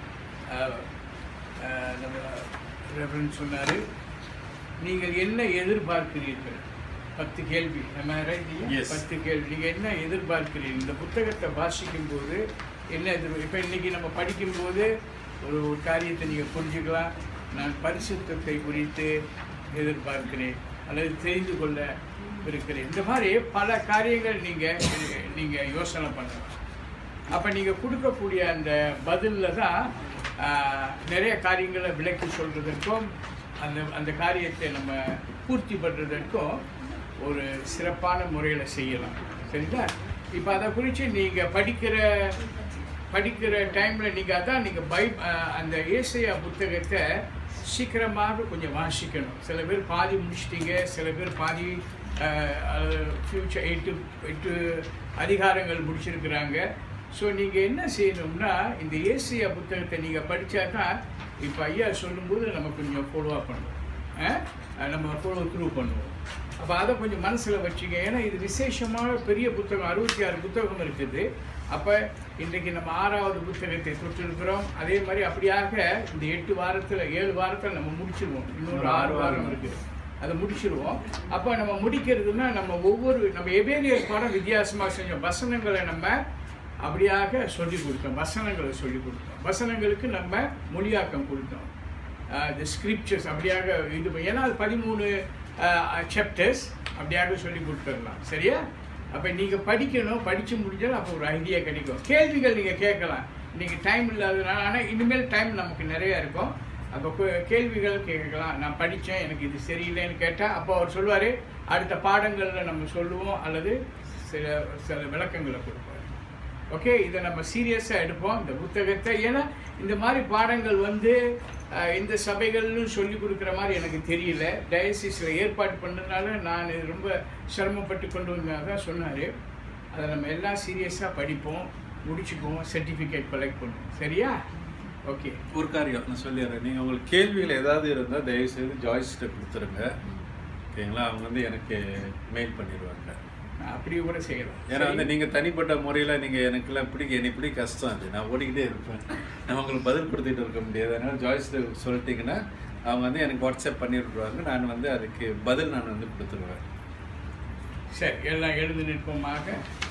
நம்ம ரெஃபரன்ஸ் சொன்னார். நீங்கள் என்ன எதிர்பார்க்கிறீர்கள்? 10 கேள்வி. நம்ம ரைட்? 10 கேள்வி. நீங்கள் என்ன எதிர்பார்க்கிறீர்கள் இந்த புத்தகத்தை வாசிக்கும்போது? என்ன இப்போ இன்றைக்கி நம்ம படிக்கும்போது ஒரு காரியத்தை நீங்கள் புரிஞ்சுக்கலாம். நான் பரிசுத்தத்தை குறித்து எதிர்பார்க்கிறேன் அல்லது தெரிந்து கொள்ள இருக்கிறேன். இந்த மாதிரி பல காரியங்கள் நீங்கள் யோசனை பண்ணலாம். அப்போ நீங்கள் கொடுக்கக்கூடிய அந்த பதிலில் தான் நிறைய காரியங்களை விளக்கி சொல்கிறதற்கும் அந்த காரியத்தை நம்ம பூர்த்தி பண்ணுறதற்கும் ஒரு சிறப்பான முறையில் செய்யலாம். சரிங்களா? இப்போ அதை குறித்து நீங்கள் படிக்கிற டைமில் நீங்கள் அதான் நீங்கள் அந்த ஏசாயா புத்தகத்தை சீக்கிரமாக கொஞ்சம் வாசிக்கணும். சில பேர் பாதி முடிச்சிட்டிங்க, சில பேர் பாதி ஃபியூச்சர் 8 அதிகாரங்கள் முடிச்சிருக்கிறாங்க. ஸோ நீங்கள் என்ன செய்யணும்னா இந்த ஏசாயா புத்தகத்தை நீங்கள் படித்தா தான் இப்போ ஐயா சொல்லும்போது நம்ம கொஞ்சம் ஃபாலோ அப் பண்ணுவோம், நம்ம ஃபாலோ த்ரூ பண்ணுவோம். அப்போ அதை கொஞ்சம் மனசில் வச்சுக்க. ஏன்னா இது விசேஷமான பெரிய புத்தகம், 66 புத்தகம் இருக்குது. அப்போ இன்றைக்கு நம்ம 6வது புத்தகத்தை தொட்டிருக்கிறோம். அதே மாதிரி அப்படியாக இந்த 7 வாரத்தில் நம்ம முடிச்சிருவோம். இன்னொரு 6 வாரம் இருக்குது, அதை முடிச்சிருவோம். அப்போ நம்ம முடிக்கிறதுனா நம்ம எபேலியர் பாடம் வித்தியாசமாக செஞ்சோம். வசனங்களை நம்ம அப்படியாக சொல்லிக் கொடுத்தோம், வசனங்களுக்கு நம்ம மொழியாக்கம் கொடுத்தோம். தி ஸ்கிரிப்சர்ஸ் அப்படியாக இது, ஏன்னா அது 13 சாப்டர்ஸ் அப்படியாக சொல்லி கொடுத்துடலாம். சரியா? அப்போ நீங்கள் படிக்கணும், படித்து முடிஞ்சாலும் அப்போ ஒரு ஐடியா கிடைக்கும். கேள்விகள் நீங்கள் கேட்கலாம், இன்றைக்கி டைம் இல்லாததுனால. ஆனால் இனிமேல் டைம் நமக்கு நிறையா இருக்கும். அப்போ கேள்விகள் கேட்கலாம். நான் படித்தேன், எனக்கு இது சரியில்லைன்னு கேட்டால் அப்போ அவர் சொல்லுவார், அடுத்த பாடங்களில் நம்ம சொல்லுவோம் அல்லது சில விளக்கங்களை கொடுப்பார். ஓகே, இதை நம்ம சீரியஸாக எடுப்போம் இந்த புத்தகத்தை. ஏன்னா இந்த மாதிரி பாடங்கள் இந்த சபைகள்னு சொல்லி கொடுக்குற மாதிரி எனக்கு தெரியல. டயசிஸில் ஏற்பாடு பண்ணுறதுனால நான் ரொம்ப சிரமப்பட்டு கொண்டு வந்தால் சொன்னார். அதை நம்ம எல்லாம் சீரியஸாக படிப்போம், முடிச்சுக்குவோம், சர்டிஃபிகேட் கலெக்ட் பண்ணுவோம். சரியா? ஓகே, ஒரு காரியம் நான் சொல்லிடுறேன். நீங்கள் உங்களுக்கு கேள்விகள் ஏதாவது இருந்தால் தயவுசெய்து ஜாய்ஸ்கிட்ட கொடுத்துருங்க. ஓகேங்களா? அவங்க எனக்கு மெயில் பண்ணிடுவாங்க. அப்படி கூட செய்யலாம். ஏன்னா நீங்கள் தனிப்பட்ட முறையில் நீங்கள் எனக்குலாம் என்னை கஷ்டம் அது, நான் ஓடிக்கிட்டே இருப்பேன், நான் உங்களுக்கு பதில் கொடுத்துட்டு இருக்க முடியாது. அதனால் ஜாய்ஸ்ட்டு சொல்லிட்டீங்கன்னா அவங்க எனக்கு வாட்ஸ்அப் பண்ணி விட்ருவாங்க. நான் அதுக்கு பதில் நான் கொடுத்துருவேன். சரி, எல்லாம் எழுதி நிற்போமாக.